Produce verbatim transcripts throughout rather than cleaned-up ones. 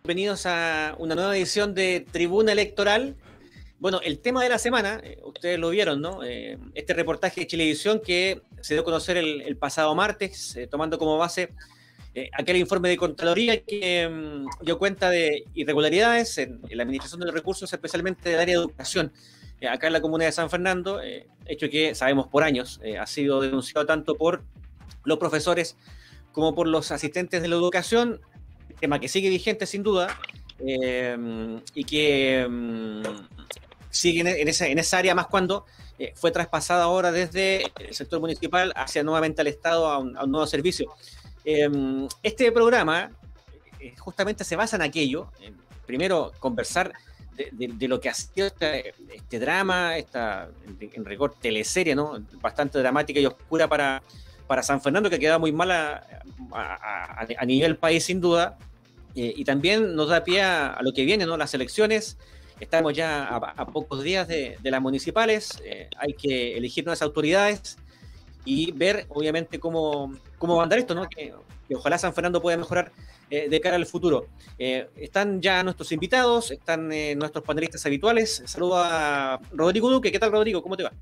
Bienvenidos a una nueva edición de Tribuna Electoral. Bueno, el tema de la semana, eh, ustedes lo vieron, ¿no? Eh, este reportaje de Chilevisión que se dio a conocer el, el pasado martes, eh, tomando como base eh, aquel informe de Contraloría que eh, dio cuenta de irregularidades en, en la administración de los recursos, especialmente del área de educación, eh, acá en la comuna de San Fernando, eh, hecho que sabemos por años, eh, ha sido denunciado tanto por los profesores como por los asistentes de la educación, tema que sigue vigente sin duda, eh, y que eh, sigue en, en, esa, en esa área más cuando eh, fue traspasada ahora desde el sector municipal hacia nuevamente al Estado a un, a un nuevo servicio. Eh, este programa eh, justamente se basa en aquello, en, primero conversar de, de, de lo que ha sido este, este drama, esta en rigor teleserie, ¿no? Bastante dramática y oscura para, para San Fernando, que queda muy mal a, a, a, a nivel país sin duda. Eh, y también nos da pie a, a lo que viene, ¿no? Las elecciones. Estamos ya a, a pocos días de, de las municipales. Eh, hay que elegir nuevas autoridades y ver, obviamente, cómo, cómo va a andar esto, ¿no? Que, que ojalá San Fernando pueda mejorar eh, de cara al futuro. Eh, están ya nuestros invitados, están eh, nuestros panelistas habituales. Saludo a Rodrigo Duque. ¿Qué tal, Rodrigo? ¿Cómo te va?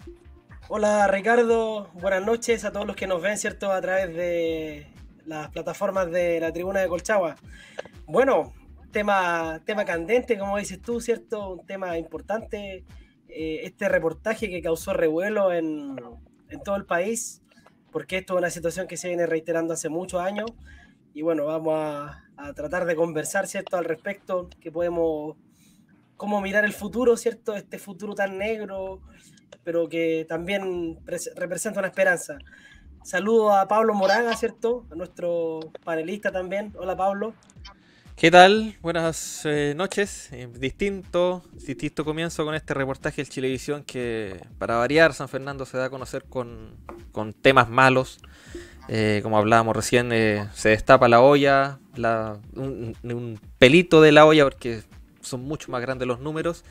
Hola, Ricardo. Buenas noches a todos los que nos ven, ¿cierto? A través de las plataformas de la Tribuna de Colchagua. Bueno, tema, tema candente, como dices tú, ¿cierto? Un tema importante. Eh, este reportaje que causó revuelo en, en todo el país, porque esto es una situación que se viene reiterando hace muchos años. Y bueno, vamos a, a tratar de conversar, ¿cierto? Al respecto, que podemos, cómo mirar el futuro, ¿cierto? Este futuro tan negro, pero que también representa una esperanza. Saludo a Pablo Moraga, ¿cierto? A nuestro panelista también. Hola, Pablo. ¿Qué tal? Buenas eh, noches. Eh, distinto, distinto comienzo con este reportaje del Chilevisión que, para variar, San Fernando se da a conocer con, con temas malos. Eh, como hablábamos recién, eh, se destapa la olla, la, un, un pelito de la olla, porque son mucho más grandes los números.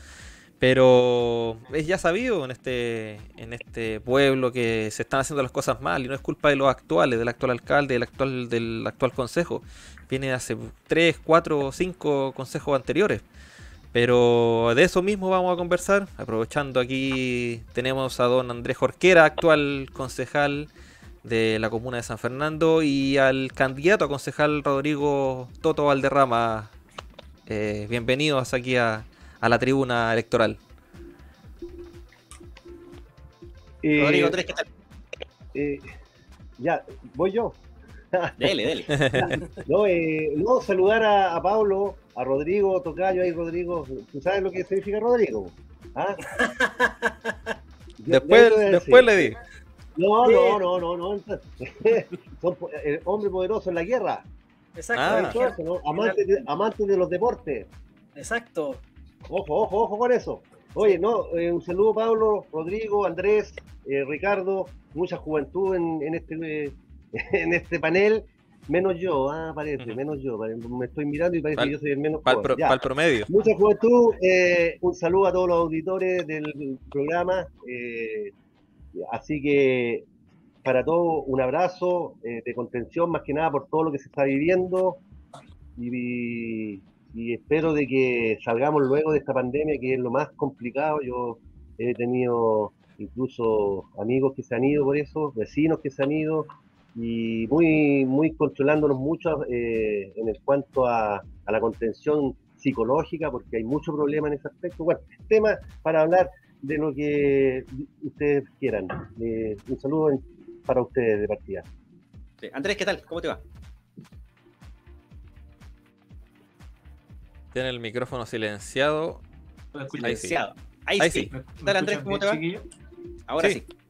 Pero es ya sabido en este, en este pueblo que se están haciendo las cosas mal y no es culpa de los actuales, del actual alcalde, del actual, del actual consejo. Viene de hace tres, cuatro o cinco consejos anteriores. Pero de eso mismo vamos a conversar. Aprovechando aquí tenemos a don Andrés Jorquera, actual concejal de la comuna de San Fernando, y al candidato a concejal Rodrigo Toto Valderrama. Eh, bienvenidos aquí a... a la tribuna electoral. Eh, Rodrigo, ¿tres qué tal? Eh, ya, voy yo. Dele, dele. No, eh, no, saludar a, a Pablo, a Rodrigo, Tocayo, ahí Rodrigo. ¿Tú sabes lo que significa Rodrigo? ¿Ah? Después, después le di. No, no, no, no, no. Son eh, hombre poderoso en la guerra. Exacto. Ah, eso, ¿no? Amantes de, amante de los deportes. Exacto. Ojo, ojo, ojo con eso. Oye, no, eh, un saludo Pablo, Rodrigo, Andrés, eh, Ricardo, mucha juventud en, en este eh, en este panel, menos yo, ah, parece, uh-huh. menos yo, me estoy mirando y parece pal, que yo soy el menos Para pro, el promedio. Mucha juventud, eh, un saludo a todos los auditores del programa, eh, así que para todos un abrazo eh, de contención, más que nada por todo lo que se está viviendo, y y espero de que salgamos luego de esta pandemia, que es lo más complicado. Yo he tenido incluso amigos que se han ido por eso, vecinos que se han ido, y muy muy controlándonos mucho eh, en el cuanto a, a la contención psicológica, porque hay mucho problema en ese aspecto. Bueno, tema para hablar de lo que ustedes quieran. Eh, un saludo en, para ustedes de partida. Sí. Andrés, ¿qué tal? ¿Cómo te va? Tiene el micrófono silenciado. Silenciado. Ahí, Ahí sí. sí. ¿Qué tal, Andrés? ¿Cómo te va? Chiquillo? Ahora sí. sí.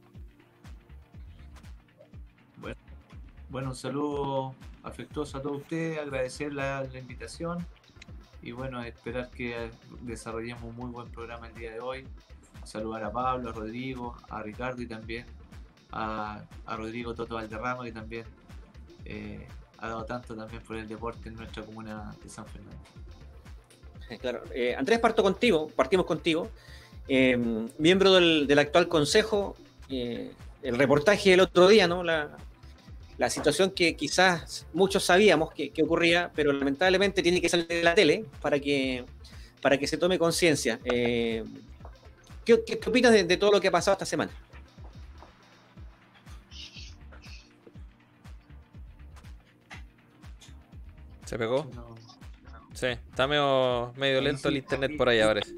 Bueno, bueno, un saludo afectuoso a todos ustedes, agradecer la, la invitación y bueno, esperar que desarrollemos un muy buen programa el día de hoy. Saludar a Pablo, a Rodrigo, a Ricardo y también a, a Rodrigo Toto Valderrama, que también eh, ha dado tanto también por el deporte en nuestra comuna de San Fernando. Claro. Eh, Andrés, parto contigo, partimos contigo, eh, miembro del, del actual consejo, eh, el reportaje del otro día, ¿no? La, la situación que quizás muchos sabíamos que, que ocurría, pero lamentablemente tiene que salir de la tele para que, para que se tome conciencia. Eh, ¿qué, qué, ¿Qué opinas de, de todo lo que ha pasado esta semana? ¿Se pegó? No. Sí, está medio, medio lento el internet por allá, parece.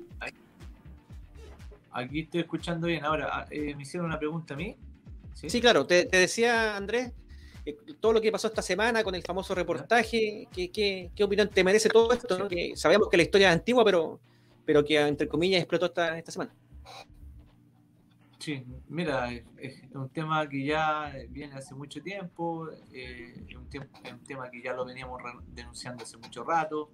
Aquí estoy escuchando bien. Ahora, eh, me hicieron una pregunta a mí. Sí, sí claro, te, te decía, Andrés, eh, todo lo que pasó esta semana con el famoso reportaje, ¿qué, qué, qué opinión te merece todo esto? ¿No? Que sabemos que la historia es antigua, pero, pero que, entre comillas, explotó esta, esta semana. Sí, mira, es, es un tema que ya viene hace mucho tiempo, eh, es, un tiempo es un tema que ya lo veníamos denunciando hace mucho rato.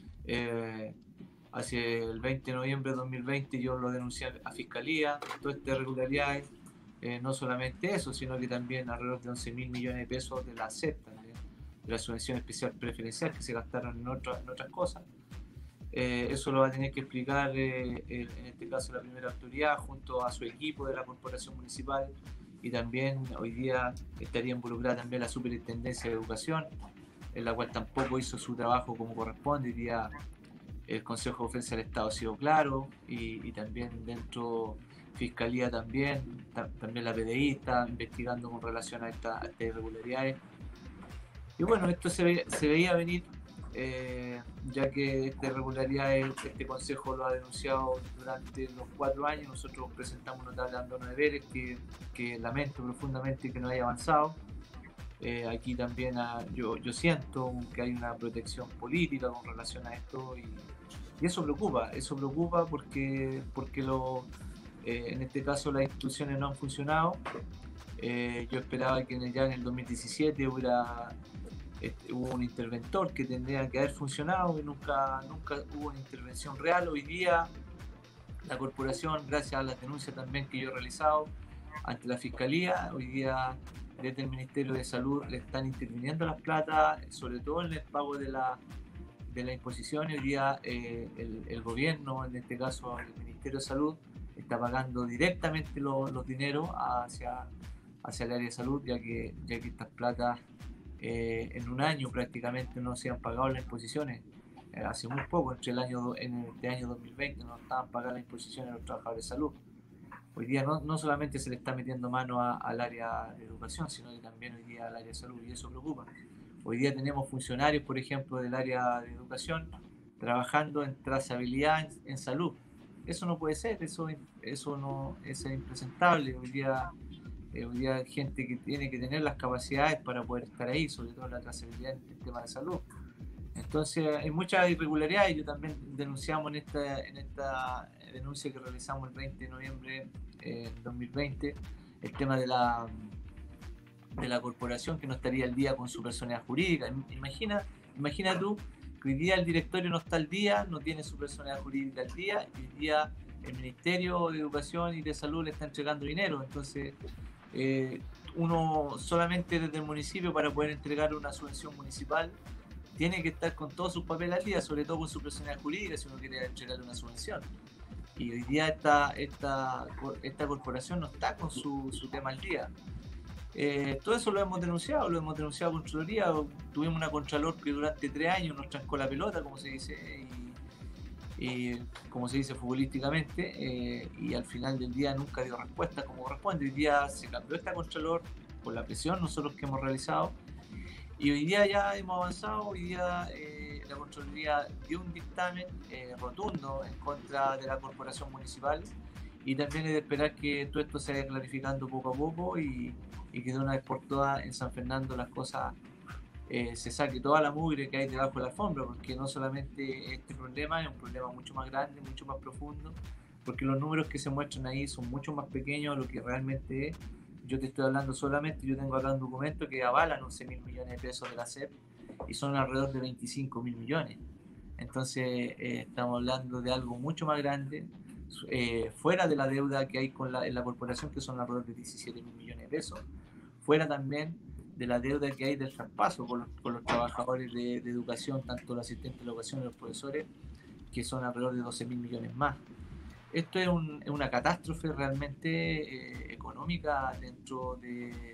Eh, hace el veinte de noviembre de dos mil veinte yo lo denuncié a Fiscalía, todas estas irregularidades, eh, no solamente eso, sino que también alrededor de once mil millones de pesos de la S E P, también, de la subvención especial preferencial que se gastaron en, otra, en otras cosas. Eh, eso lo va a tener que explicar eh, el, en este caso la primera autoridad junto a su equipo de la corporación municipal, y también hoy día estaría involucrada también la Superintendencia de Educación, en la cual tampoco hizo su trabajo como corresponde. Hoy día el Consejo de Defensa del Estado ha sido claro, y, y también dentro Fiscalía también, ta, también la P D I está investigando con relación a, esta, a estas irregularidades. Y bueno, esto se, ve, se veía venir. Eh, ya que esta irregularidad este consejo lo ha denunciado durante los cuatro años. Nosotros presentamos una tabla de abandono de deberes que, que lamento profundamente que no haya avanzado. Eh, aquí también a, yo, yo siento que hay una protección política con relación a esto, y, y eso preocupa, eso preocupa porque, porque lo, eh, en este caso las instituciones no han funcionado. Eh, yo esperaba que ya en el dos mil diecisiete hubiera Este, hubo un interventor que tendría que haber funcionado, y nunca, nunca hubo una intervención real. Hoy día la corporación, gracias a las denuncias también que yo he realizado ante la Fiscalía, hoy día desde el Ministerio de Salud le están interviniendo las plata, sobre todo en el pago de la, de la imposición. Hoy día eh, el, el gobierno, en este caso el Ministerio de Salud, está pagando directamente lo, los dineros hacia, hacia el área de salud, ya que, ya que estas platas Eh, en un año prácticamente no se han pagado las imposiciones. Eh, hace muy poco, entre el año en este año dos mil veinte, no estaban pagadas las imposiciones a los trabajadores de salud. Hoy día no, no solamente se le está metiendo mano a, al área de educación, sino que también hoy día al área de salud, y eso preocupa. Hoy día tenemos funcionarios, por ejemplo, del área de educación trabajando en trazabilidad en, en salud. Eso no puede ser, eso, eso no es impresentable. Hoy día Hoy día hay gente que tiene que tener las capacidades para poder estar ahí, sobre todo la trazabilidad en el tema de salud. Entonces hay muchas irregularidades. Yo también denunciamos en esta, en esta denuncia que realizamos el veinte de noviembre de eh, dos mil veinte el tema de la, de la corporación que no estaría al día con su personalidad jurídica. Imagina, imagina tú que hoy día el directorio no está al día, no tiene su personalidad jurídica al día, y hoy día el Ministerio de Educación y de Salud le está entregando dinero. Entonces Eh, uno solamente desde el municipio, para poder entregar una subvención municipal, tiene que estar con todos sus papeles al día, sobre todo con su personalidad jurídica, si uno quiere entregar una subvención. Y hoy día esta, esta, esta corporación no está con su, su tema al día. Eh, todo eso lo hemos denunciado, lo hemos denunciado a Contraloría. Tuvimos una Contralor que durante tres años nos trancó la pelota, como se dice, y, y como se dice futbolísticamente, eh, y al final del día nunca dio respuesta como corresponde. Hoy día se cambió esta Contralor por la presión nosotros que hemos realizado, y hoy día ya hemos avanzado. Hoy día eh, la Contraloría dio un dictamen eh, rotundo en contra de la corporación municipal, y también es de esperar que todo esto se vaya clarificando poco a poco, y, y que de una vez por todas en San Fernando las cosas eh, se saque toda la mugre que hay debajo de la alfombra, porque no solamente este problema es un problema mucho más grande, mucho más profundo, porque los números que se muestran ahí son mucho más pequeños de lo que realmente es. Yo te estoy hablando solamente, yo tengo acá un documento que avalan once mil millones de pesos de la S E P, y son alrededor de veinticinco mil millones. Entonces eh, estamos hablando de algo mucho más grande, eh, fuera de la deuda que hay con la, en la corporación, que son alrededor de diecisiete mil millones de pesos, fuera también de la deuda que hay del traspaso con los, con los trabajadores de, de educación, tanto los asistentes de educación y los profesores, que son alrededor de doce mil millones más. Esto es, un, es una catástrofe realmente eh, económica dentro de,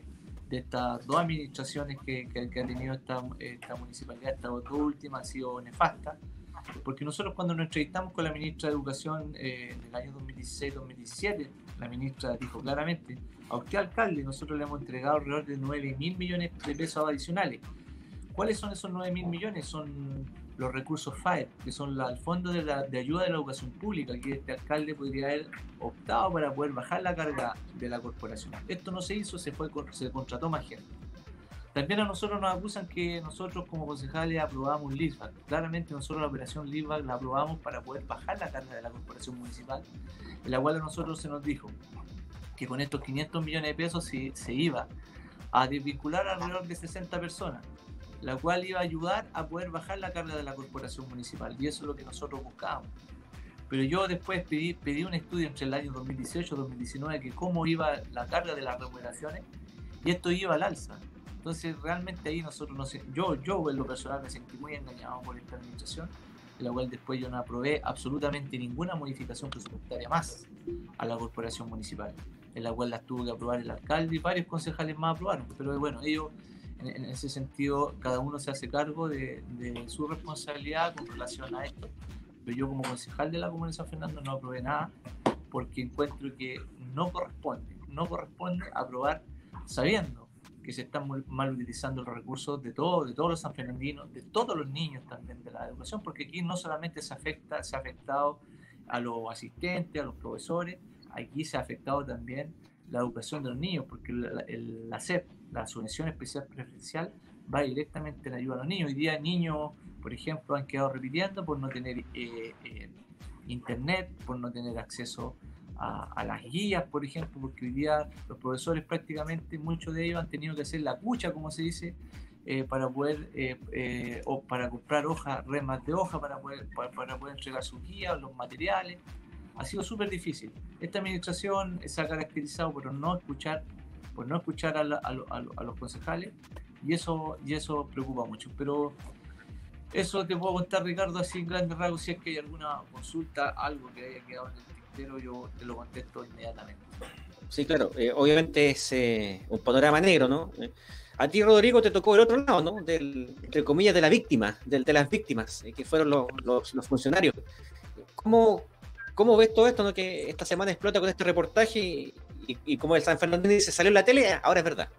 de estas dos administraciones que, que, que ha tenido esta, esta municipalidad, esta dos últimas, ha sido nefasta, porque nosotros cuando nos entrevistamos con la ministra de Educación eh, en el año dos mil dieciséis dos mil diecisiete, la ministra dijo claramente: a usted, alcalde, nosotros le hemos entregado alrededor de nueve mil millones de pesos adicionales. ¿Cuáles son esos nueve mil millones? Son los recursos F A E R, que son la, el Fondo de, la, de Ayuda de la Educación Pública, que este alcalde podría haber optado para poder bajar la carga de la corporación. Esto no se hizo, se, fue, se contrató más gente. También a nosotros nos acusan que nosotros como concejales aprobamos L I S B A C. Claramente nosotros la operación L I S B A C la aprobamos para poder bajar la carga de la corporación municipal, en la cual a nosotros se nos dijo que con estos quinientos millones de pesos se, se iba a desvincular alrededor de sesenta personas, la cual iba a ayudar a poder bajar la carga de la corporación municipal, y eso es lo que nosotros buscábamos. Pero yo después pedí, pedí un estudio entre el año dos mil dieciocho y dos mil diecinueve que cómo iba la carga de las remuneraciones, y esto iba al alza. Entonces realmente ahí nosotros, no sé, yo, yo en lo personal me sentí muy engañado por esta administración, en la cual después yo no aprobé absolutamente ninguna modificación presupuestaria más a la corporación municipal, en la cual las tuvo que aprobar el alcalde y varios concejales más aprobaron. Pero bueno, ellos en, en ese sentido cada uno se hace cargo de, de su responsabilidad con relación a esto. Pero yo como concejal de la Comuna de San Fernando no aprobé nada, porque encuentro que no corresponde, no corresponde aprobar sabiendo que se están muy mal utilizando los recursos de, todo, de todos los sanfernandinos, de todos los niños también de la educación, porque aquí no solamente se, afecta, se ha afectado a los asistentes, a los profesores, aquí se ha afectado también la educación de los niños, porque la, el, la S E P, la Subvención Especial Preferencial, va directamente en ayuda a los niños. Hoy día niños, por ejemplo, han quedado repitiendo por no tener eh, eh, internet, por no tener acceso A, a las guías, por ejemplo, porque hoy día los profesores prácticamente, muchos de ellos han tenido que hacer la cucha, como se dice, eh, para poder, eh, eh, o para comprar hojas, remas de hoja, para poder, para, para poder entregar sus guías, los materiales. Ha sido súper difícil. Esta administración se ha caracterizado por no escuchar, por no escuchar a, la, a, lo, a, lo, a los concejales, y eso, y eso preocupa mucho. Pero eso te puedo contar, Ricardo, así en grandes rasgos. Si es que hay alguna consulta, algo que haya quedado en el pero yo te lo contesto inmediatamente. Sí, claro, eh, obviamente es eh, un panorama negro, ¿no? Eh, a ti, Rodrigo, te tocó el otro lado, ¿no? Del, entre comillas, de la víctima, del, de las víctimas, eh, que fueron los, los, los funcionarios. ¿Cómo, ¿Cómo ves todo esto, ¿no? Que esta semana explota con este reportaje y, y, y como el San Fernando dice, salió en la tele, ahora es verdad?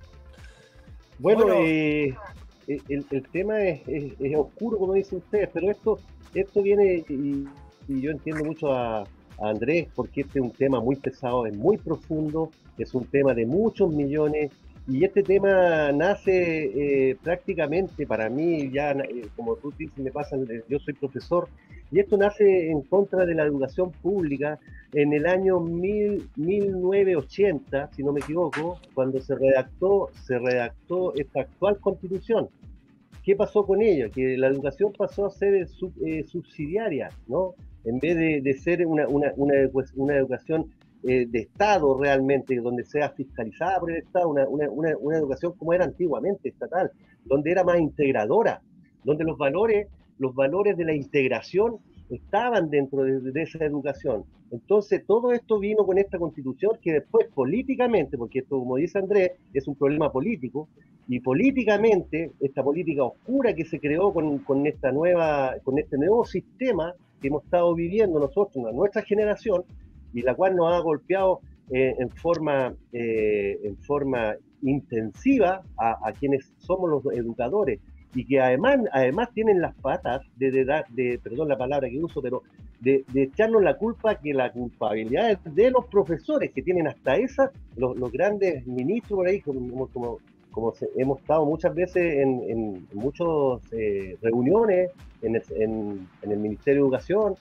Bueno, bueno eh, el, el tema es, es, es oscuro, como dicen ustedes, pero esto, esto viene, y, y yo entiendo mucho a a Andrés, porque este es un tema muy pesado, es muy profundo, es un tema de muchos millones, y este tema nace eh, prácticamente, para mí, ya eh, como tú dices, me pasa, yo soy profesor, y esto nace en contra de la educación pública en el año mil, mil novecientos ochenta, si no me equivoco, cuando se redactó, se redactó esta actual constitución. ¿Qué pasó con ella? Que la educación pasó a ser sub, eh, subsidiaria, ¿no? En vez de, de ser una, una, una, una educación eh, de Estado realmente, donde sea fiscalizada por el Estado, una, una, una, una educación como era antiguamente, estatal, donde era más integradora, donde los valores, los valores de la integración estaban dentro de, de esa educación. Entonces, todo esto vino con esta constitución que después políticamente, porque esto, como dice Andrés, es un problema político, y políticamente, esta política oscura que se creó con, con, esta nueva, con este nuevo sistema que hemos estado viviendo nosotros, nuestra generación, y la cual nos ha golpeado eh, en, forma, eh, en forma intensiva a, a quienes somos los educadores, y que además, además tienen las patas de, de, de, de perdón la palabra que uso, pero de, de echarnos la culpa, que la culpabilidad es de los profesores, que tienen hasta esas, los, los grandes ministros por ahí, como, como, como se, hemos estado muchas veces en, en muchas eh, reuniones en el, en, en el Ministerio de Educación,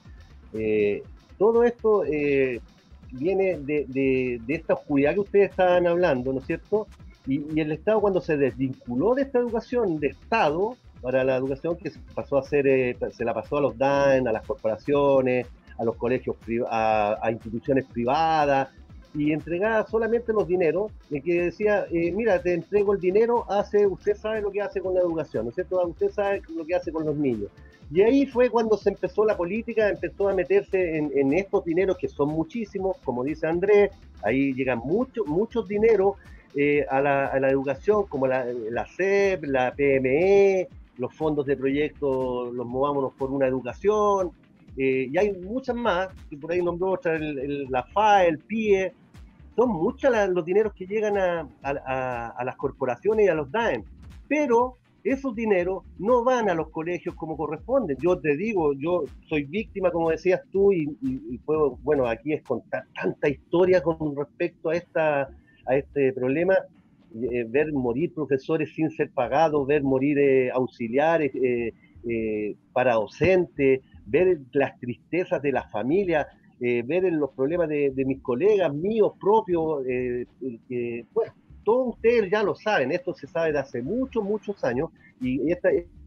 eh, todo esto eh, viene de, de, de esta oscuridad que ustedes estaban hablando, ¿no es cierto? Y, y el Estado, cuando se desvinculó de esta educación de Estado para la educación que se pasó a hacer, eh, se la pasó a los D A N, a las corporaciones, a los colegios, a, a instituciones privadas, y entregaba solamente los dineros, de que decía, eh, mira, te entrego el dinero, hace, usted sabe lo que hace con la educación, ¿no es cierto? Usted sabe lo que hace con los niños. Y ahí fue cuando se empezó la política, empezó a meterse en, en estos dineros, que son muchísimos, como dice Andrés, ahí llegan muchos muchos dineros, eh, a, la, a la educación, como la, la C E P, la P M E, los fondos de proyecto, los Movámonos por una Educación, eh, y hay muchas más, y por ahí nombró otra, el, el, la F A E, el P I E. Son muchos los dineros que llegan a, a, a las corporaciones y a los D A E M, pero esos dineros no van a los colegios como corresponden. Yo te digo, yo soy víctima, como decías tú, y, y, y puedo, bueno, aquí es contar tanta historia con respecto a, esta, a este problema, eh, ver morir profesores sin ser pagados, ver morir eh, auxiliares, eh, eh, para docentes, ver las tristezas de las familias, Eh, ver en los problemas de, de mis colegas, míos propios, eh, eh, bueno, todos ustedes ya lo saben, esto se sabe de hace muchos, muchos años, y esta,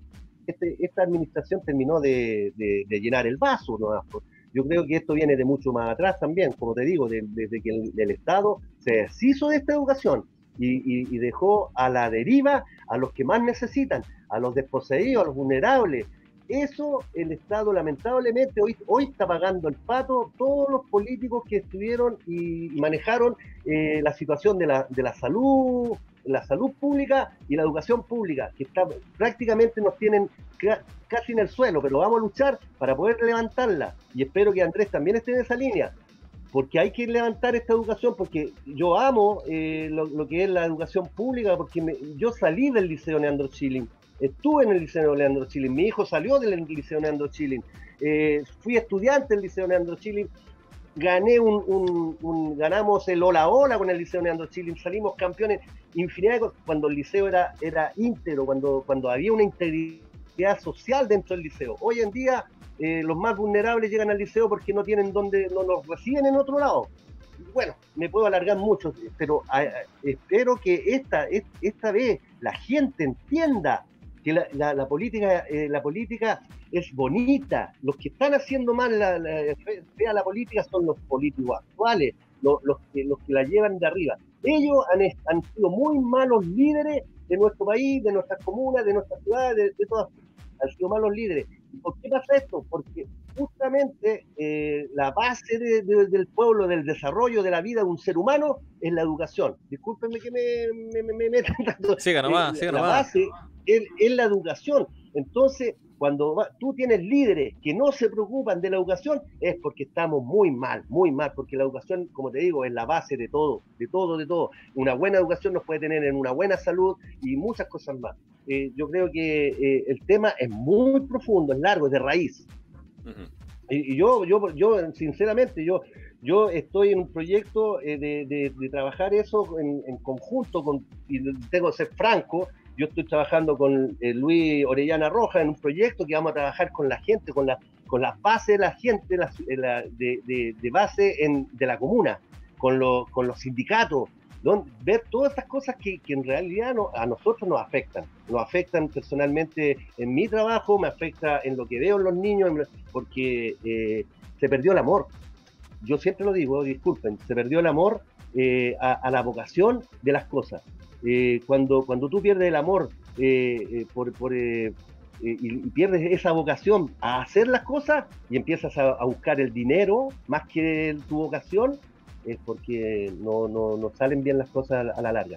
este, esta administración terminó de, de, de llenar el vaso, ¿no? Yo creo que esto viene de mucho más atrás también, como te digo, de, desde que el, el Estado se deshizo de esta educación y, y, y dejó a la deriva a los que más necesitan, a los desposeídos, a los vulnerables. Eso el Estado lamentablemente hoy, hoy está pagando el pato todos los políticos que estuvieron y manejaron eh, la situación de la, de la salud, la salud pública y la educación pública, que está, prácticamente nos tienen casi en el suelo, pero vamos a luchar para poder levantarla, y espero que Andrés también esté en esa línea, porque hay que levantar esta educación, porque yo amo eh, lo, lo que es la educación pública, porque me, yo salí del Liceo Leandro Schilling. Estuve en el Liceo Leandro Schilling, mi hijo salió del Liceo Leandro Schilling, eh, fui estudiante del Liceo Leandro Schilling, gané un, un, un, ganamos el Hola Hola con el Liceo Leandro Schilling, salimos campeones, infinidad de cosas, cuando el liceo era, era íntegro, cuando, cuando había una integridad social dentro del liceo. Hoy en día eh, los más vulnerables llegan al liceo porque no tienen donde, no los reciben en otro lado. Bueno, me puedo alargar mucho, pero a, a, espero que esta, esta vez la gente entienda que la, la, la, política, eh, la política es bonita. Los que están haciendo mal la, la, fea la política son los políticos actuales, los, los, que, los que la llevan de arriba. Ellos han, han sido muy malos líderes de nuestro país, de nuestras comunas, de nuestras ciudades, de, de todas. Han sido malos líderes. ¿Y por qué pasa esto? Porque justamente eh, la base de, de, del pueblo, del desarrollo de la vida de un ser humano, es la educación. Discúlpenme que me, me, me metan tanto. Siga nomás, eh, siga la nomás. base es, es la educación. Entonces, cuando va, tú tienes líderes que no se preocupan de la educación, es porque estamos muy mal, muy mal, porque la educación, como te digo, es la base de todo, de todo, de todo. Una buena educación nos puede tener en una buena salud y muchas cosas más. Eh, yo creo que eh, el tema es muy profundo, es largo, es de raíz. Uh-huh. Y, y yo, yo, yo, sinceramente, yo, yo estoy en un proyecto eh, de, de, de trabajar eso en, en conjunto, con, y tengo que ser franco, yo estoy trabajando con eh, Luis Orellana Roja en un proyecto que vamos a trabajar con la gente, con la, con la base de la gente, la, la, de, de, de base en, de la comuna, con, lo, con los sindicatos, donde, ver todas estas cosas que, que en realidad no, a nosotros nos afectan, nos afectan personalmente en mi trabajo, me afecta en lo que veo en los niños, porque eh, se perdió el amor. Yo siempre lo digo, disculpen, se perdió el amor eh, a, a la vocación de las cosas. Eh, cuando, cuando tú pierdes el amor eh, eh, por, por, eh, eh, y, y pierdes esa vocación a hacer las cosas y empiezas a, a buscar el dinero más que tu vocación, es porque no, no, no salen bien las cosas a la larga.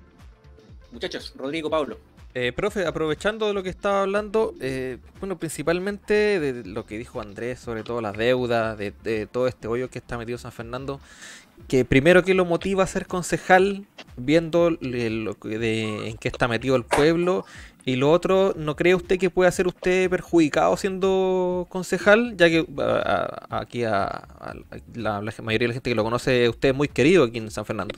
Muchachos, Rodrigo, Pablo. Eh, profe, aprovechando de lo que estaba hablando, eh, bueno, principalmente de lo que dijo Andrés, sobre todo las deudas, de, de todo este hoyo que está metido San Fernando, que primero que lo motiva a ser concejal, viendo lo de, en qué está metido el pueblo, y lo otro, ¿no cree usted que puede ser usted perjudicado siendo concejal? Ya que a, a, aquí a, a la, la mayoría de la gente que lo conoce, usted es muy querido aquí en San Fernando.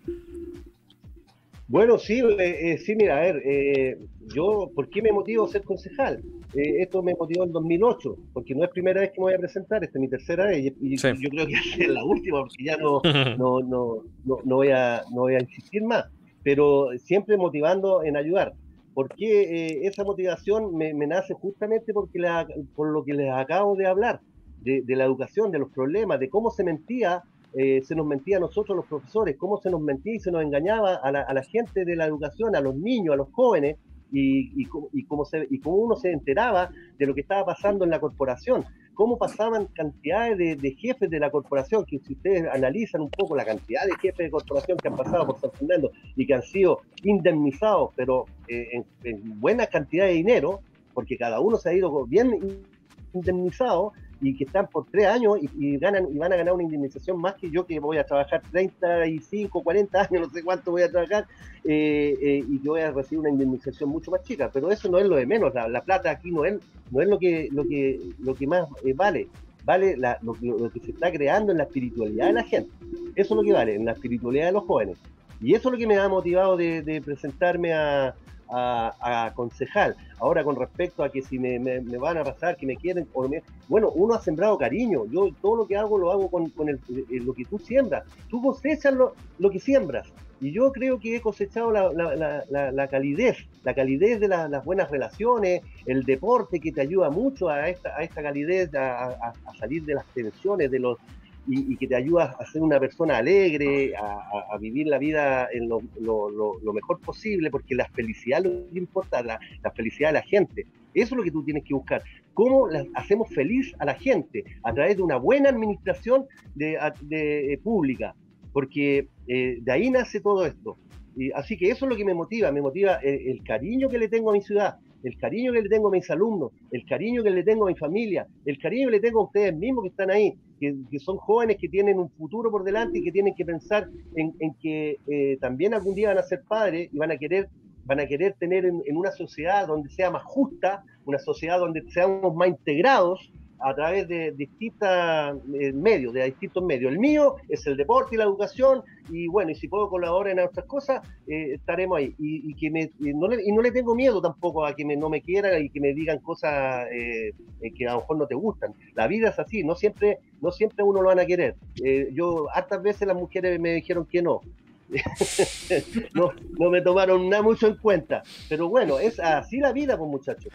Bueno, sí, eh, eh, sí, mira, a ver, eh, yo, ¿por qué me motivo a ser concejal? Eh, esto me motivó en dos mil ocho, porque no es primera vez que me voy a presentar, esta es mi tercera vez, y, y sí. Yo creo que es la última, porque ya no, no, no, no, no, voy a, no voy a insistir más, pero siempre motivando en ayudar. Porque eh, esa motivación me, me nace justamente porque la, por lo que les acabo de hablar, de, de la educación, de los problemas, de cómo se mentía. Eh, se nos mentía a nosotros los profesores, cómo se nos mentía y se nos engañaba a la, a la gente de la educación, a los niños, a los jóvenes, y, y, y, cómo se, y cómo uno se enteraba de lo que estaba pasando en la corporación, cómo pasaban cantidades de, de jefes de la corporación, que si ustedes analizan un poco la cantidad de jefes de corporación que han pasado por San Fernando y que han sido indemnizados, pero eh, en, en buena cantidad de dinero, porque cada uno se ha ido bien indemnizado, y que están por tres años y, y ganan y van a ganar una indemnización más que yo, que voy a trabajar treinta y cinco, cuarenta años, no sé cuánto voy a trabajar, eh, eh, y que voy a recibir una indemnización mucho más chica. Pero eso no es lo de menos, la, la plata aquí no es, no es lo que, lo que, lo que más eh, vale, vale la, lo, lo que se está creando en la espiritualidad de la gente. Eso es lo que vale, en la espiritualidad de los jóvenes. Y eso es lo que me ha motivado de, de presentarme a, a, a concejal. Ahora, con respecto a que si me, me, me van a pasar, que me quieren, o me, bueno, uno ha sembrado cariño. Yo todo lo que hago lo hago con, con el, el, lo que tú siembras. Tú cosechas lo, lo que siembras. Y yo creo que he cosechado la, la, la, la, la calidez, la calidez de la, las buenas relaciones, el deporte que te ayuda mucho a esta, a esta calidez, a, a, a salir de las tensiones, de los Y, y que te ayuda a ser una persona alegre, a, a, a vivir la vida en lo, lo, lo, lo mejor posible, porque la felicidad es lo que importa, la, la felicidad de la gente. Eso es lo que tú tienes que buscar. ¿Cómo la, hacemos feliz a la gente? A través de una buena administración de, de, de pública, porque eh, de ahí nace todo esto. Y, así que eso es lo que me motiva, me motiva el, el cariño que le tengo a mi ciudad, el cariño que le tengo a mis alumnos, el cariño que le tengo a mi familia, el cariño que le tengo a ustedes mismos que están ahí, que, que son jóvenes que tienen un futuro por delante y que tienen que pensar en, en que eh, también algún día van a ser padres y van a querer, van a querer tener en, en una sociedad donde sea más justa, una sociedad donde seamos más integrados a través de distintos eh, medios, de distintos medios. El mío es el deporte y la educación, y bueno, y si puedo colaborar en otras cosas, eh, estaremos ahí. Y, y que me, y, no le, y no le tengo miedo tampoco a que me, no me quieran y que me digan cosas eh, que a lo mejor no te gustan. La vida es así, no siempre, no siempre uno lo van a querer. Eh, yo, hartas veces las mujeres me dijeron que no. no, no me tomaron nada mucho en cuenta. Pero bueno, es así la vida, pues, muchachos.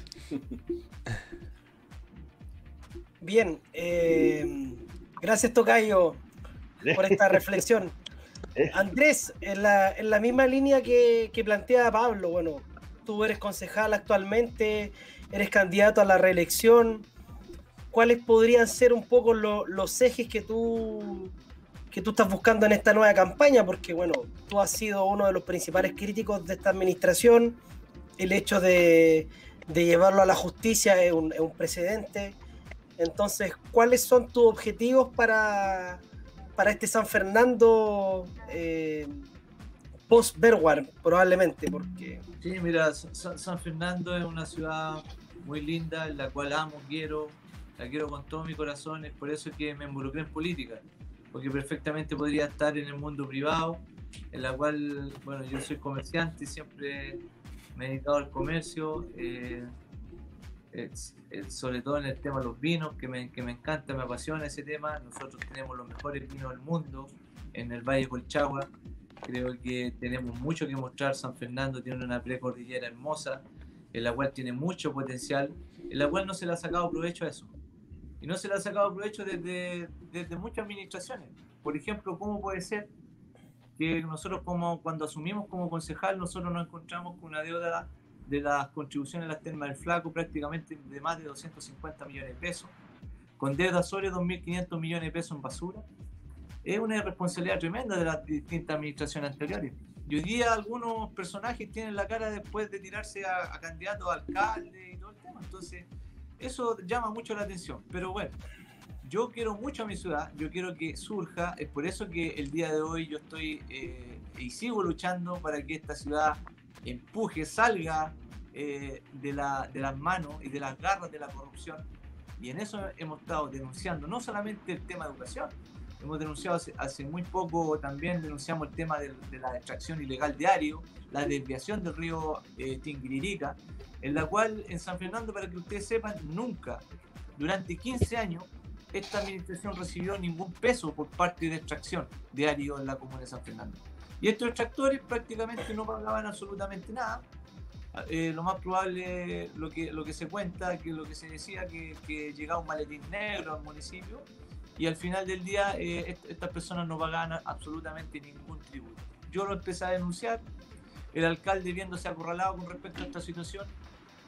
Bien, eh, gracias Tocayo por esta reflexión. Andrés, en la, en la misma línea que, que plantea Pablo, bueno, tú eres concejal actualmente, eres candidato a la reelección. ¿Cuáles podrían ser un poco lo, los ejes que tú, que tú estás buscando en esta nueva campaña? Porque bueno, tú has sido uno de los principales críticos de esta administración. El hecho de, de llevarlo a la justicia es un, es un precedente. Entonces, ¿cuáles son tus objetivos para, para este San Fernando eh, post-Bergwijn, probablemente? Porque... Sí, mira, San, San Fernando es una ciudad muy linda, en la cual amo, quiero, la quiero con todo mi corazón, es por eso que me involucré en política, porque perfectamente podría estar en el mundo privado, en la cual, bueno, yo soy comerciante y siempre me he dedicado al comercio, eh, Es, es, sobre todo en el tema de los vinos, que me, que me encanta, me apasiona ese tema. Nosotros tenemos los mejores vinos del mundo en el Valle Colchagua. Creo que tenemos mucho que mostrar. San Fernando tiene una precordillera hermosa, en la cual tiene mucho potencial, en la cual no se le ha sacado provecho a eso. Y no se le ha sacado provecho desde, desde muchas administraciones. Por ejemplo, ¿cómo puede ser que nosotros, como cuando asumimos como concejal, nosotros nos encontramos con una deuda de las contribuciones a las termas del Flaco prácticamente de más de doscientos cincuenta millones de pesos, con deuda sobre dos mil quinientos millones de pesos en basura? Es una responsabilidad tremenda de las distintas administraciones anteriores. Y hoy día algunos personajes tienen la cara después de tirarse a, a candidatos a alcalde y todo el tema. Entonces, eso llama mucho la atención. Pero bueno, yo quiero mucho a mi ciudad, yo quiero que surja. Es por eso que el día de hoy yo estoy eh, y sigo luchando para que esta ciudad empuje, salga eh, de, la, de las manos y de las garras de la corrupción. Y en eso hemos estado denunciando no solamente el tema de educación, hemos denunciado hace, hace muy poco, también denunciamos el tema de, de la extracción ilegal de ario, la desviación del río eh, Tinguiririca, en la cual en San Fernando, para que ustedes sepan, nunca durante quince años esta administración recibió ningún peso por parte de extracción de ario en la comuna de San Fernando. Y estos extractores prácticamente no pagaban absolutamente nada. Eh, lo más probable, lo que, lo que se cuenta, que lo que se decía, que, que llegaba un maletín negro al municipio y al final del día eh, est estas personas no pagaban absolutamente ningún tributo. Yo lo empecé a denunciar, el alcalde, viéndose acorralado con respecto a esta situación,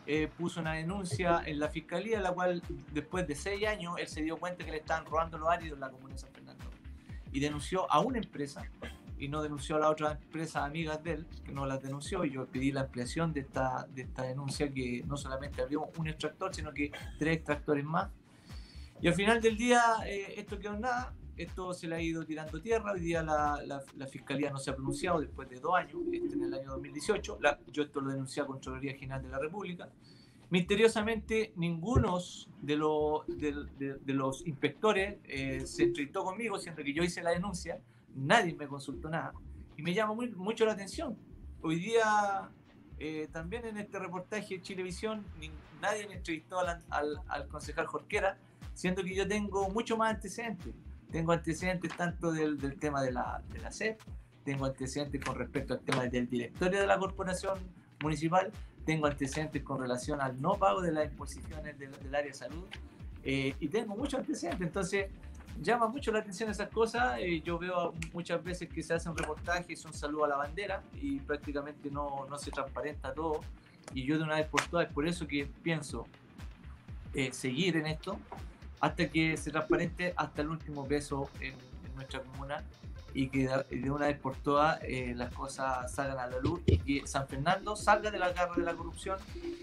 eh, puso una denuncia en la fiscalía, la cual después de seis años él se dio cuenta que le estaban robando los áridos en la comuna de San Fernando y denunció a una empresa y no denunció a las otras empresas amigas de él, que no las denunció, y yo pedí la ampliación de esta, de esta denuncia, que no solamente abrió un extractor, sino que tres extractores más. Y al final del día eh, esto quedó en nada, esto se le ha ido tirando tierra. Hoy día la, la, la Fiscalía no se ha pronunciado después de dos años, este, en el año dos mil dieciocho, la, yo esto lo denuncié a Contraloría General de la República. Misteriosamente, ninguno de, lo, de, de, de los inspectores eh, se entrevistó conmigo, siendo que yo hice la denuncia. Nadie me consultó nada y me llama muy, mucho la atención. Hoy día eh, también en este reportaje de Chilevisión ni, nadie me entrevistó al, al, al concejal Jorquera, siendo que yo tengo mucho más antecedentes. Tengo antecedentes tanto del, del tema de la, de la C E P, tengo antecedentes con respecto al tema del directorio de la corporación municipal, tengo antecedentes con relación al no pago de las imposiciones del, del área de salud, eh, y tengo muchos antecedentes. Entonces llama mucho la atención esas cosas. Eh, yo veo muchas veces que se hace un reportaje, es un saludo a la bandera y prácticamente no, no se transparenta todo, y yo de una vez por todas, es por eso que pienso eh, seguir en esto hasta que se transparente hasta el último peso en, en nuestra comuna, y que de, de una vez por todas eh, las cosas salgan a la luz y que San Fernando salga de la garra de la corrupción,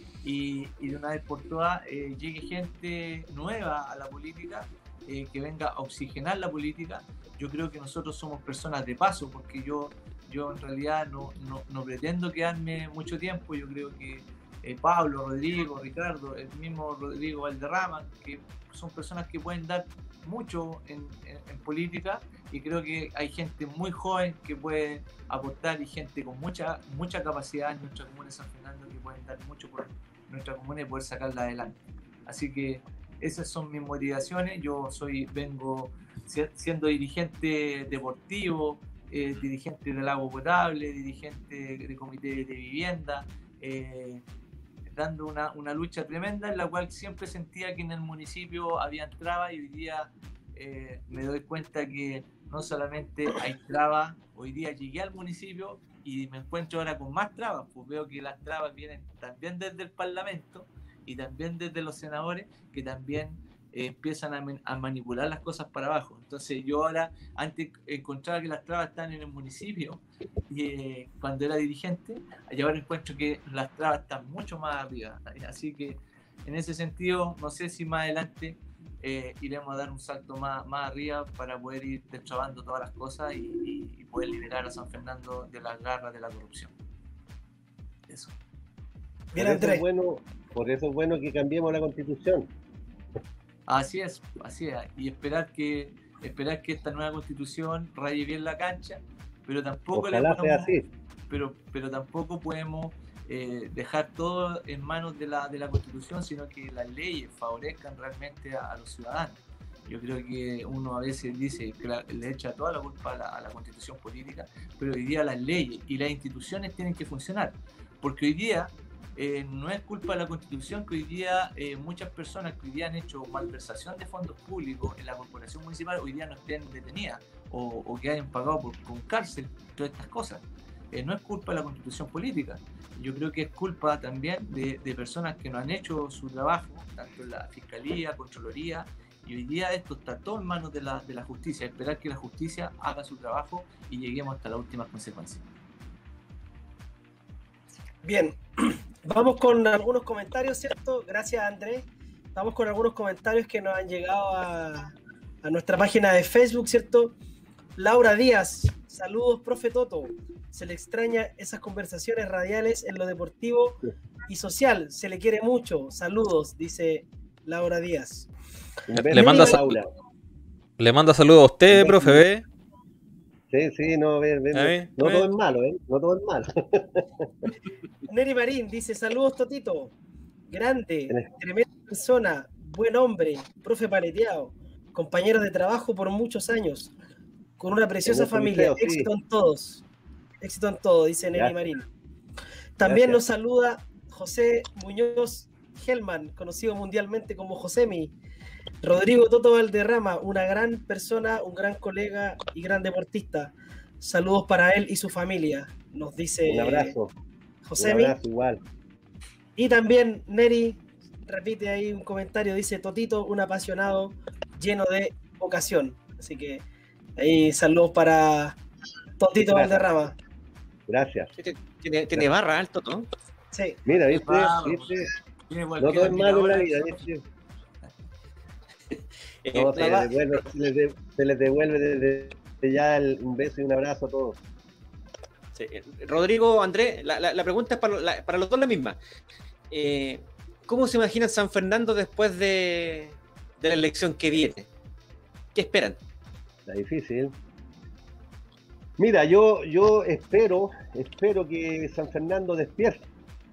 y, y de una vez por todas eh, llegue gente nueva a la política, Eh, que venga a oxigenar la política. Yo creo que nosotros somos personas de paso, porque yo, yo en realidad no, no, no pretendo quedarme mucho tiempo. Yo creo que eh, Pablo, Rodrigo, Ricardo, el mismo Rodrigo Valderrama, que son personas que pueden dar mucho en, en, en política, y creo que hay gente muy joven que puede aportar, y gente con mucha, mucha capacidad en nuestra comuna de San Fernando, que pueden dar mucho por nuestra comuna y poder sacarla adelante. Así que esas son mis motivaciones. Yo soy, vengo siendo dirigente deportivo, eh, dirigente del agua potable, dirigente de comité de vivienda, eh, dando una, una lucha tremenda, en la cual siempre sentía que en el municipio había trabas, y hoy día eh, me doy cuenta que no solamente hay trabas. Hoy día llegué al municipio y me encuentro ahora con más trabas, pues veo que las trabas vienen también desde el Parlamento y también desde los senadores, que también eh, empiezan a, a manipular las cosas para abajo. Entonces yo ahora, antes encontraba que las trabas están en el municipio, y eh, cuando era dirigente, y ahora encuentro que las trabas están mucho más arriba. Así que en ese sentido, no sé si más adelante eh, iremos a dar un salto más, más arriba para poder ir destrabando todas las cosas y, y, y poder liberar a San Fernando de las garras de la corrupción. Eso. Bien, por, Andrés. eso es bueno, por eso es bueno que cambiemos la Constitución. Así es, así es. Y esperar que, esperar que esta nueva Constitución raye bien la cancha, pero tampoco, Ojalá le podemos, sea así. Pero, pero tampoco podemos eh, dejar todo en manos de la, de la Constitución, sino que las leyes favorezcan realmente a, a los ciudadanos. Yo creo que uno a veces dice que la, le echa toda la culpa a la, a la Constitución política, pero hoy día las leyes y las instituciones tienen que funcionar, porque hoy día Eh, no es culpa de la Constitución que hoy día eh, muchas personas que hoy día han hecho malversación de fondos públicos en la corporación municipal hoy día no estén detenidas, o, o que hayan pagado por, con cárcel, todas estas cosas. Eh, no es culpa de la Constitución política. Yo creo que es culpa también de, de personas que no han hecho su trabajo, tanto en la Fiscalía, Contraloría, y hoy día esto está todo en manos de la, de la justicia. Esperar que la justicia haga su trabajo y lleguemos hasta las últimas consecuencias. Bien, vamos con algunos comentarios, ¿cierto? Gracias, Andrés. Vamos con algunos comentarios que nos han llegado a, a nuestra página de Facebook, ¿cierto? Laura Díaz, saludos, profe Toto. Se le extraña esas conversaciones radiales en lo deportivo y social. Se le quiere mucho. Saludos, dice Laura Díaz. Le manda, sal le manda saludos a usted, profe B. Sí, sí, no, ven, ven, ¿Eh? no ¿Eh? todo es malo, ¿eh? No todo es malo. Neri Marín dice, saludos Totito, grande, tremenda persona, buen hombre, profe paleteado, compañero de trabajo por muchos años, con una preciosa familia, liceo, éxito sí. en todos, éxito en todo, dice Neri Marín. También Gracias. Nos saluda José Muñoz Gelman, conocido mundialmente como Josemi. Rodrigo Toto Valderrama, una gran persona, un gran colega y gran deportista. Saludos para él y su familia, nos dice un abrazo. José. Un abrazo igual. Y también Neri repite ahí un comentario, dice Totito, un apasionado lleno de vocación. Así que ahí saludos para Totito Gracias. Valderrama. Gracias. Tiene, tiene barra alto, ¿no? Sí. Mira, viste, Vamos. viste, Tiene no cualquier todo es malo en la admirador, vida, eso. ¿viste? Eh, No, se, eh, les devuelve, se, les de- se les devuelve desde desde ya el- un beso y un abrazo a todos. sí. Rodrigo, Andrés, la, la- la pregunta es para, la- para los dos la misma. Eh, ¿Cómo se imaginan San Fernando después de, de la elección que viene? ¿Qué esperan? Está difícil. Mira, yo, yo espero, espero que San Fernando despierte.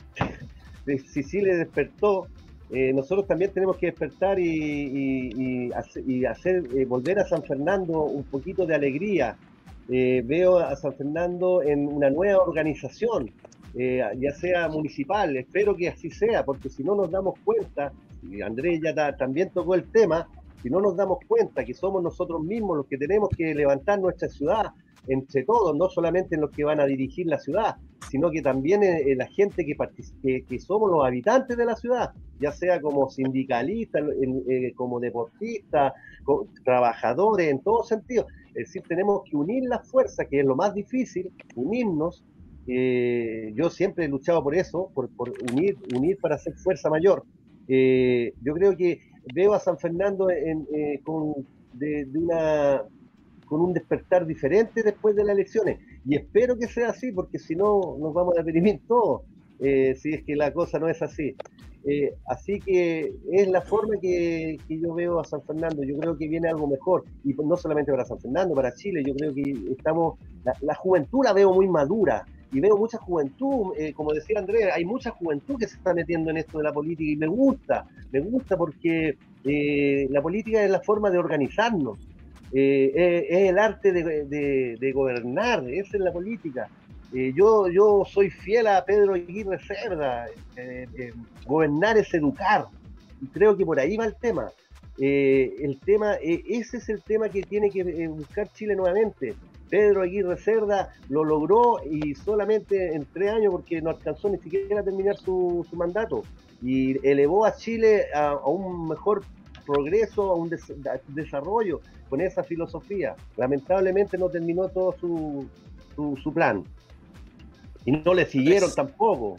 Si Chile despertó, eh, nosotros también tenemos que despertar y, y- y hacer, y hacer, eh, volver a San Fernando un poquito de alegría. Eh, veo a San Fernando en una nueva organización, eh, ya sea municipal, espero que así sea, porque si no nos damos cuenta, y Andrés ya ta- también tocó el tema, si no nos damos cuenta que somos nosotros mismos los que tenemos que levantar nuestra ciudad, entre todos, no solamente en los que van a dirigir la ciudad, sino que también en, en la gente que, partici- que, que somos los habitantes de la ciudad, ya sea como sindicalistas, en- eh, como deportistas, co- trabajadores, en todo sentido. Es decir, tenemos que unir las fuerzas, que es lo más difícil, unirnos. Eh, yo siempre he luchado por eso, por, por unir, unir para hacer fuerza mayor. Eh, yo creo que veo a San Fernando en, eh, con, de, de una con un despertar diferente después de las elecciones. Y espero que sea así, porque si no nos vamos a deprimir todos, eh, si es que la cosa no es así. Eh, así que es la forma que, que yo veo a San Fernando. Yo creo que viene algo mejor, y no solamente para San Fernando, para Chile. Yo creo que estamos, la, la juventud la veo muy madura, y veo mucha juventud, eh, como decía Andrés, hay mucha juventud que se está metiendo en esto de la política, y me gusta, me gusta porque eh, la política es la forma de organizarnos. Eh, es, es el arte de, de, de gobernar, esa es la política. Eh, yo, yo soy fiel a Pedro Aguirre Cerda, eh, eh, gobernar es educar, y creo que por ahí va el tema. Eh, el tema, eh, ese es el tema que tiene que eh, buscar Chile nuevamente. Pedro Aguirre Cerda lo logró, y solamente en tres años, porque no alcanzó ni siquiera a terminar su, su mandato, y elevó a Chile a, a un mejor progreso, a un des a desarrollo con esa filosofía. Lamentablemente no terminó todo su, su, su plan, y no le siguieron tampoco.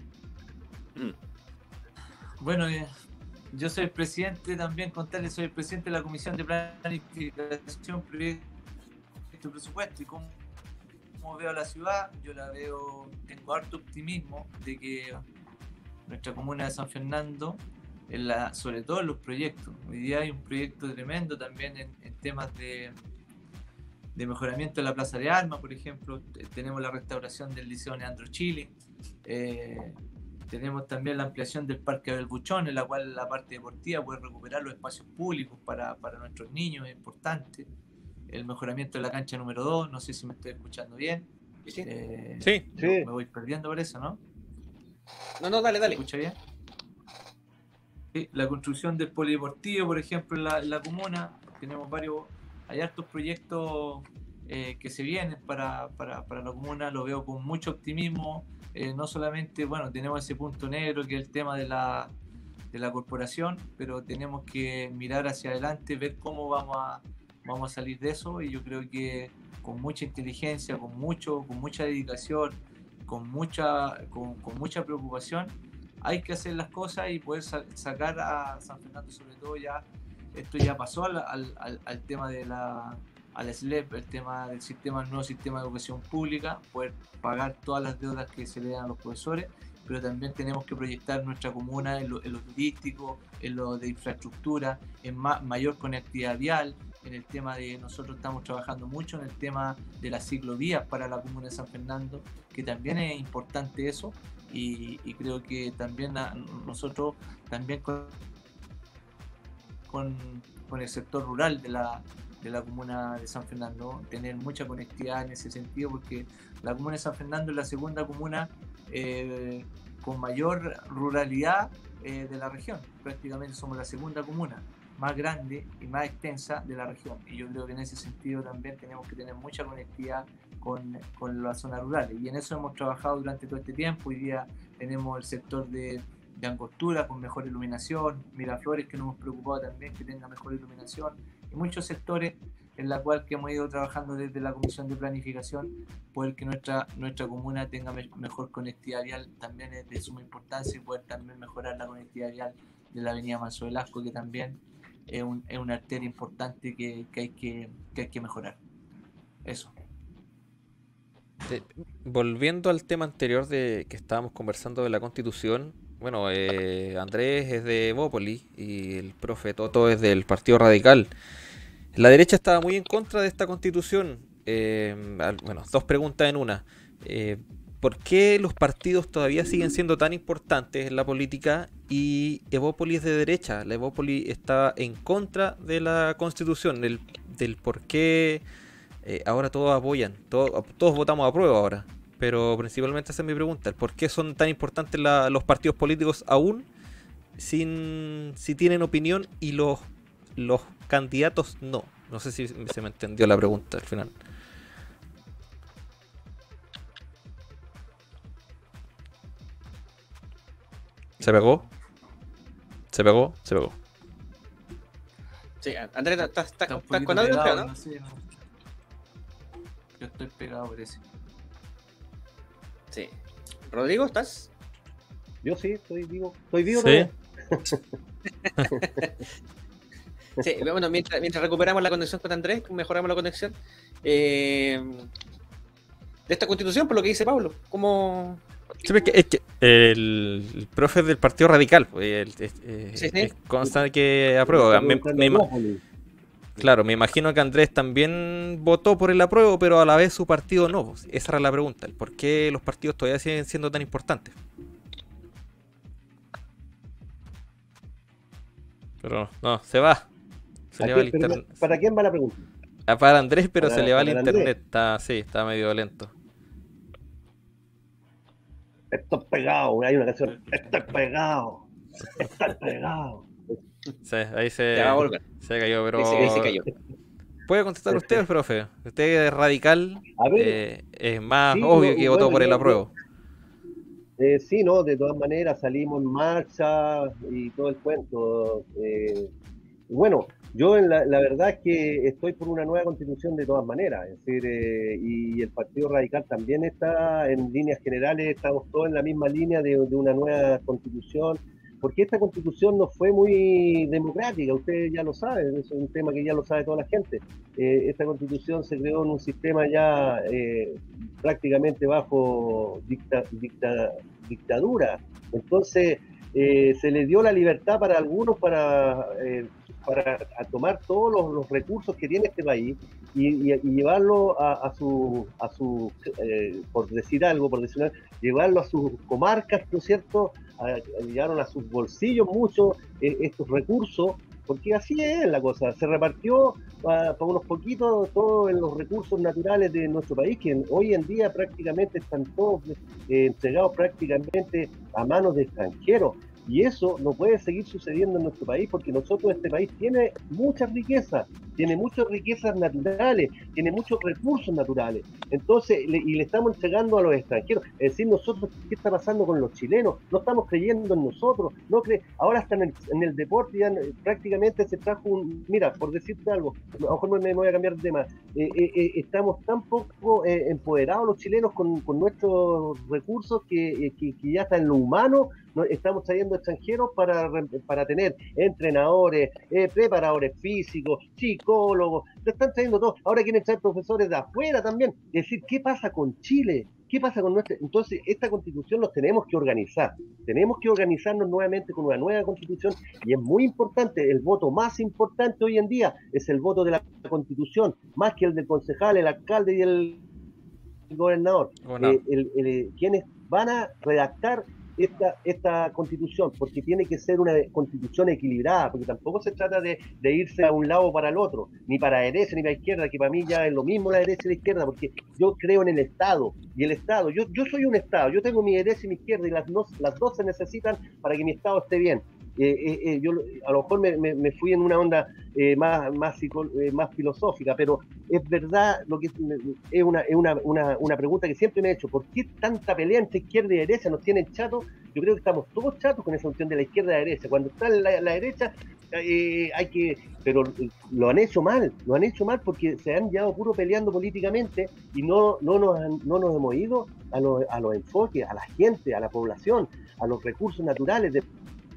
Bueno, eh, yo soy el presidente también, contarles, soy el presidente de la Comisión de Planificación, Proyecto y Presupuesto, y cómo, cómo veo la ciudad. Yo la veo, tengo harto optimismo de que nuestra comuna de San Fernando, en la, sobre todo en los proyectos, hoy día hay un proyecto tremendo también en, en temas de, de mejoramiento de la Plaza de Armas, por ejemplo. Tenemos la restauración del Liceo Leandro Chile, eh, tenemos también la ampliación del Parque Abel Buchón, en la cual la parte deportiva puede recuperar los espacios públicos para, para nuestros niños, es importante. El mejoramiento de la cancha número dos, no sé si me estoy escuchando bien. ¿Sí? Eh, Sí. me, Sí. me voy perdiendo por eso, ¿no? No, no, dale, ¿Se dale. escucha bien? Sí, la construcción del polideportivo, por ejemplo, en la, en la comuna, tenemos varios, hay hartos proyectos eh, que se vienen para, para, para la comuna, lo veo con mucho optimismo. Eh, no solamente, bueno, tenemos ese punto negro que es el tema de la, de la corporación, pero tenemos que mirar hacia adelante, ver cómo vamos a, vamos a salir de eso, y yo creo que con mucha inteligencia, con, mucho, con mucha dedicación, con mucha, con, con mucha preocupación, hay que hacer las cosas y poder sa sacar a San Fernando, sobre todo ya, esto ya pasó al, al, al, al tema de la, al S L E P, el tema del sistema, el nuevo sistema de educación pública, poder pagar todas las deudas que se le dan a los profesores, pero también tenemos que proyectar nuestra comuna en lo, en lo turístico, en lo de infraestructura, en ma mayor conectividad vial, en el tema de, nosotros estamos trabajando mucho en el tema de las ciclovías para la comuna de San Fernando, que también es importante eso, y, y creo que también a, nosotros, también con, con, con el sector rural de la, de la comuna de San Fernando, tener mucha conectividad en ese sentido, porque la comuna de San Fernando es la segunda comuna eh, con mayor ruralidad eh, de la región. Prácticamente somos la segunda comuna más grande y más extensa de la región, y yo creo que en ese sentido también tenemos que tener mucha conectividad con, con las zonas rurales, y en eso hemos trabajado durante todo este tiempo. Hoy día tenemos el sector de, de Angostura con mejor iluminación, Miraflores, que nos hemos preocupado también que tenga mejor iluminación, y muchos sectores en la cual que hemos ido trabajando desde la Comisión de Planificación, poder que nuestra, nuestra comuna tenga me, mejor conectividad vial también es de suma importancia, y poder también mejorar la conectividad vial de la avenida Manso Velasco, que también es, un, es una arteria importante que, que, hay que, que hay que mejorar. Eso. Eh, volviendo al tema anterior de que estábamos conversando de la Constitución, bueno, eh, Andrés es de Evópolis y el profe Toto es del Partido Radical. La derecha estaba muy en contra de esta Constitución. Eh, bueno, dos preguntas en una. Eh, ¿Por qué los partidos todavía siguen siendo tan importantes en la política y Evópolis es de derecha? La Evópolis está en contra de la Constitución, del, del por qué eh, ahora todos apoyan, todos, todos votamos a prueba ahora. Pero principalmente esa es mi pregunta, ¿por qué son tan importantes la, los partidos políticos aún sin, si tienen opinión y los, los candidatos no? No sé si se me entendió la pregunta al final. ¿Se pegó? ¿Se pegó? Se pegó. Sí, Andrés, ¿estás, estás, Está un estás con poquito audio, pegado, ¿no? no sé, no. Yo estoy pegado, parece. Sí. Rodrigo, ¿estás? Yo sí, estoy vivo. Estoy vivo. Sí. Sí, bueno, mientras, mientras recuperamos la conexión con Andrés, mejoramos la conexión. Eh, de esta constitución, por lo que dice Pablo, ¿cómo...? Sí, es que, es que el, el profe es del Partido Radical, el, el, el, Sí, sí. el consta que aprueba. Me, me, me, claro, me imagino que Andrés también votó por el apruebo, pero a la vez su partido no. Esa era la pregunta, el por qué los partidos todavía siguen siendo tan importantes. Pero no, se va. Se le va el internet. ¿Para quién va la pregunta? Ah, para Andrés, pero para, se le va el internet. Andrés. Está, sí, está medio lento. Estoy pegado, hay una canción. Estoy pegado. Estoy pegado. Sí, ahí se, Ya va a volver. se cayó, pero... Ahí se, ahí se cayó. ¿Puede contestar usted, profe? Usted es radical, A ver, eh, es más sí, obvio no, que votó bueno, por el yo- apruebo. Eh, sí, no, de todas maneras salimos en marcha y todo el cuento. Eh, bueno, yo en la, la verdad es que estoy por una nueva constitución de todas maneras, es decir, eh, y el Partido Radical también está en líneas generales, estamos todos en la misma línea de, de una nueva constitución, porque esta constitución no fue muy democrática, ustedes ya lo saben, es un tema que ya lo sabe toda la gente. Eh, esta constitución se creó en un sistema ya eh, prácticamente bajo dicta, dicta, dictadura, entonces eh, se le dio la libertad para algunos para, eh, para a tomar todos los, los recursos que tiene este país y, y, y llevarlo a, a su, a su eh, por decir algo, por decir algo, llevarlo a sus comarcas, ¿no es cierto? A, a, llegaron a sus bolsillos muchos eh, estos recursos, porque así es la cosa, se repartió para unos poquitos todos los recursos naturales de nuestro país, que hoy en día prácticamente están todos eh, entregados prácticamente a manos de extranjeros. Y eso no puede seguir sucediendo en nuestro país, porque nosotros, este país tiene muchas riquezas, tiene muchas riquezas naturales, tiene muchos recursos naturales. Entonces, le, y le estamos entregando a los extranjeros. Es decir, nosotros, ¿qué está pasando con los chilenos? No estamos creyendo en nosotros. No cre Ahora hasta en el, en el deporte ya prácticamente se trajo un... Mira, por decirte algo, a lo mejor me, me voy a cambiar de tema. Eh, eh, eh, estamos tan poco eh, empoderados los chilenos con, con nuestros recursos que, eh, que, que ya está en lo humano. No, estamos trayendo extranjeros para, para tener entrenadores, eh, preparadores físicos, psicólogos, te están trayendo todo. Ahora quieren traer profesores de afuera también. Es decir, ¿qué pasa con Chile? ¿Qué pasa con nuestra? Entonces, esta constitución nos tenemos que organizar. Tenemos que organizarnos nuevamente con una nueva constitución y es muy importante. El voto más importante hoy en día es el voto de la constitución, más que el del concejal, el alcalde y el gobernador. Oh, no. eh, el, el, quienes van a redactar Esta, esta constitución, porque tiene que ser una constitución equilibrada, porque tampoco se trata de, de irse a un lado para el otro, ni para la derecha ni para la izquierda, que para mí ya es lo mismo la derecha y la izquierda, porque yo creo en el Estado, y el Estado, yo, yo soy un Estado, yo tengo mi derecha y mi izquierda, y las dos, las dos se necesitan para que mi Estado esté bien. Eh, eh, eh, yo a lo mejor me, me, me fui en una onda eh, más, más, psico, eh, más filosófica, pero es verdad, lo que es una, es una, una, una pregunta que siempre me he hecho: ¿por qué tanta pelea entre izquierda y derecha? Nos tienen chatos yo creo que estamos todos chatos con esa función de la izquierda y la derecha. Cuando está la, la derecha, eh, hay que, pero lo han hecho mal, lo han hecho mal porque se han llevado puro peleando políticamente y no, no, nos, han, no nos hemos ido a los, a los enfoques, a la gente, a la población, a los recursos naturales, de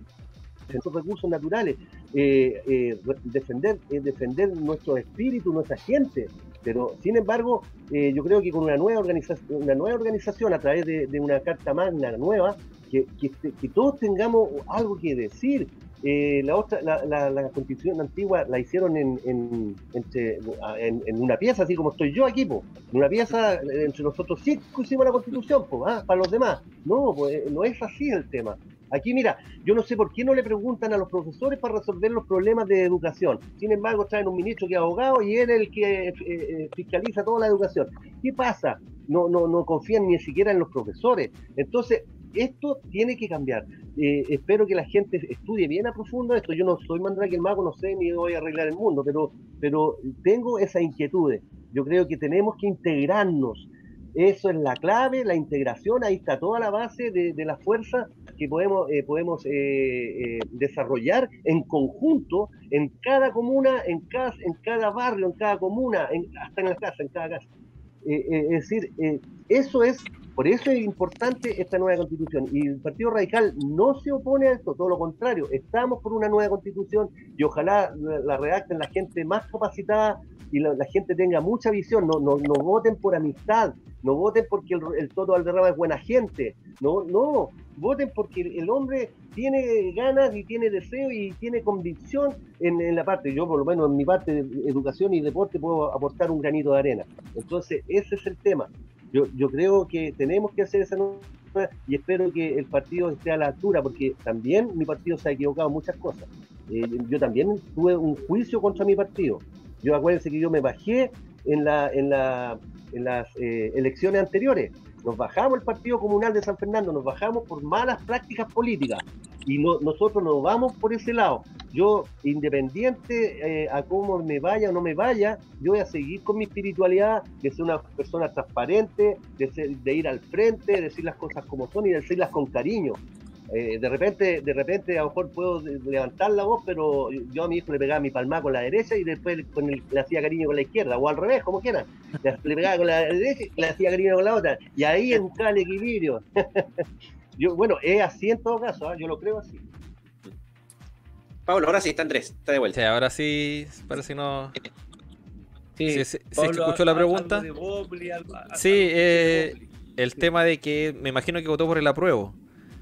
esos recursos naturales, eh, eh, defender, eh, defender nuestro espíritu, nuestra gente. Pero, sin embargo, eh, yo creo que con una nueva organización, una nueva organización a través de, de una carta magna nueva, que, que, que todos tengamos algo que decir. Eh, la, otra, la, la, la constitución antigua la hicieron en, en, entre, en, en una pieza, así como estoy yo aquí, po. En una pieza entre nosotros cinco hicimos la constitución, po, ¿ah? Para los demás. No, pues, no es así el tema. Aquí, mira, yo no sé por qué no le preguntan a los profesores para resolver los problemas de educación. Sin embargo, traen un ministro que es abogado y él es el que eh, eh, fiscaliza toda la educación. ¿Qué pasa? No, no, no confían ni siquiera en los profesores. Entonces, esto tiene que cambiar. Eh, espero que la gente estudie bien a profundo esto. Yo no soy Mandrake el mago, no sé ni voy a arreglar el mundo, pero, pero tengo esas inquietudes. Yo creo que tenemos que integrarnos. Eso es la clave, la integración, ahí está toda la base de, de la fuerza que podemos, eh, podemos eh, eh, desarrollar en conjunto, en cada comuna, en cada, en cada barrio, en cada comuna, en, hasta en la casa, en cada casa. Eh, eh, es decir, eh, eso es, por eso es importante esta nueva constitución. Y el Partido Radical no se opone a esto, todo lo contrario, estamos por una nueva constitución y ojalá la, la redacten la gente más capacitada y la, la gente tenga mucha visión, no, no, no voten por amistad, no voten porque el, el Toto Valderrama es buena gente, no, no, voten porque el hombre tiene ganas y tiene deseo y tiene convicción en, en la parte, yo por lo menos en mi parte de educación y deporte puedo aportar un granito de arena. Entonces ese es el tema. Yo, yo creo que tenemos que hacer esa nueva y espero que el partido esté a la altura, porque también mi partido se ha equivocado en muchas cosas. Eh, yo también tuve un juicio contra mi partido. Yo acuérdense que yo me bajé en, la, en, la, en las eh, elecciones anteriores. Nos bajamos el Partido Comunal de San Fernando, nos bajamos por malas prácticas políticas y no, nosotros nos vamos por ese lado. Yo, independiente eh, a cómo me vaya o no me vaya, yo voy a seguir con mi espiritualidad, de ser una persona transparente, de, ser, de ir al frente, de decir las cosas como son y de decirlas con cariño. Eh, de repente, de repente a lo mejor puedo levantar la voz, pero yo a mi hijo le pegaba mi palmada con la derecha y después con el, le hacía cariño con la izquierda, o al revés, como quieran. Le, le pegaba con la derecha y le hacía cariño con la otra. Y ahí es buscar el equilibrio. Yo, bueno, es así en todo caso, ¿eh? Yo lo creo así. Pablo, ahora sí está Andrés, está de vuelta. Sí, ahora sí, parece que no... Sí, Sí, sí, sí, Pablo, escuchó la pregunta. algo de Bobli, algo- algo Sí, de eh, Bobli. el Sí. tema de que me imagino que votó por el apruebo.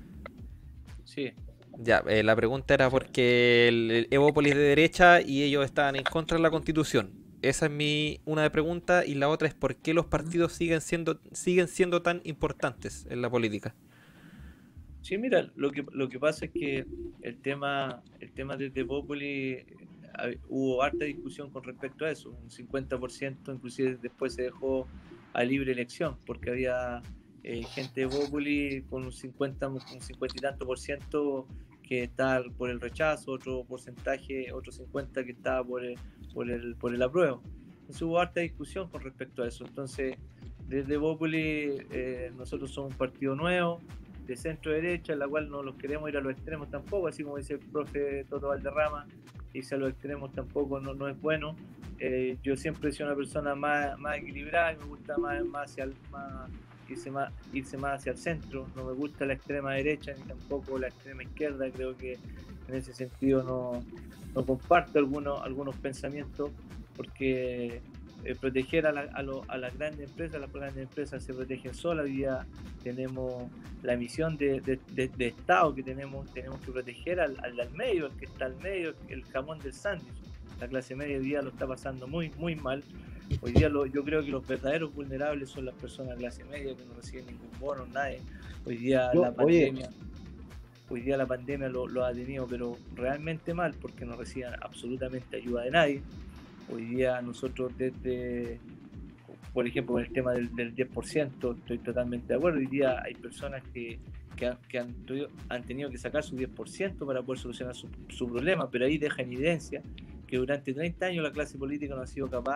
Sí. Ya, eh, la pregunta era porque el, el Evópolis es de derecha y ellos estaban en contra de la Constitución. Esa es mi una de preguntas y la otra es por qué los partidos siguen siendo siguen siendo tan importantes en la política. Sí, mira, lo que lo que pasa es que el tema el tema de De Populi, eh, hab- hubo harta discusión con respecto a eso, un cincuenta por ciento, inclusive después se dejó a libre elección, porque había eh, gente de Populi con un cincuenta, un cincuenta y tanto por ciento que está por el rechazo, otro porcentaje, otro cincuenta que estaba por el, por el, por el apruebo. Entonces hubo harta discusión con respecto a eso. Entonces, desde Populi, eh, nosotros somos un partido nuevo, de centro derecha, en la cual no los queremos ir a los extremos tampoco, así como dice el profe Toto Valderrama, irse a los extremos tampoco no, no es bueno. Eh, yo siempre he sido una persona más, más equilibrada y me gusta más, más, hacia el, más, irse más irse más hacia el centro, no me gusta la extrema derecha ni tampoco la extrema izquierda, creo que en ese sentido no, no comparto algunos, algunos pensamientos, porque eh, proteger a, la, a, lo, a las grandes empresas, las grandes empresas se protegen solas. Hoy día tenemos la misión de, de, de, de Estado que tenemos, tenemos que proteger al, al, al medio, el que está al medio, el jamón del sándwich. La clase media hoy día lo está pasando muy, muy mal. Hoy día lo, yo creo que los verdaderos vulnerables son las personas de clase media que no reciben ningún bono, nadie. Hoy día Yo, la pandemia, oye, hoy día la pandemia lo, lo ha tenido, pero realmente mal, porque no reciben absolutamente ayuda de nadie. Hoy día nosotros desde, por ejemplo, con el tema del, del diez por ciento, estoy totalmente de acuerdo. Hoy día hay personas que, que, han, que han, han tenido que sacar su diez por ciento para poder solucionar su, su problema, pero ahí deja en evidencia que durante treinta años la clase política no ha sido capaz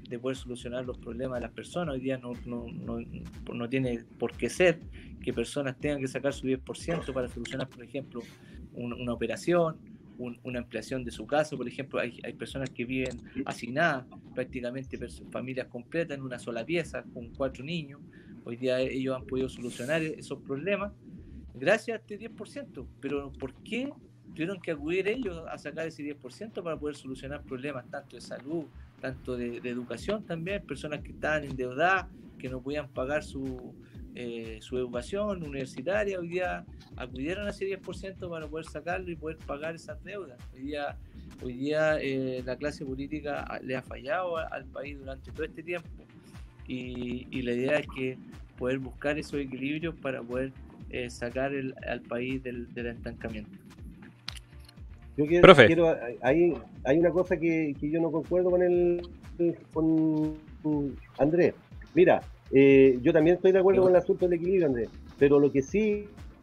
de poder solucionar los problemas de las personas. Hoy día no, no, no, no tiene por qué ser que personas tengan que sacar su diez por ciento para solucionar, por ejemplo, un, una operación, un, una ampliación de su casa. Por ejemplo, hay, hay personas que viven hacinadas, prácticamente familias completas en una sola pieza, con cuatro niños. Hoy día ellos han podido solucionar esos problemas gracias a este diez por ciento. Pero ¿por qué tuvieron que acudir ellos a sacar ese diez por ciento para poder solucionar problemas tanto de salud, tanto de, de educación también? Personas que estaban endeudadas, que no podían pagar su, eh, su educación universitaria, hoy día acudieron a ese diez por ciento para poder sacarlo y poder pagar esas deudas. Hoy día, hoy día eh, la clase política le ha fallado a, al país durante todo este tiempo, y, y la idea es que poder buscar esos equilibrios para poder eh, sacar el, al país del, del estancamiento. Yo quiero, Profe. quiero hay, hay una cosa que, que yo no concuerdo con el con Andrés. Mira, eh, yo también estoy de acuerdo con el asunto del equilibrio, Andrés, pero lo que sí,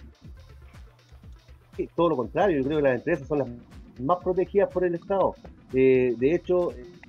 todo lo contrario, yo creo que las empresas son las más protegidas por el Estado. Eh, de hecho,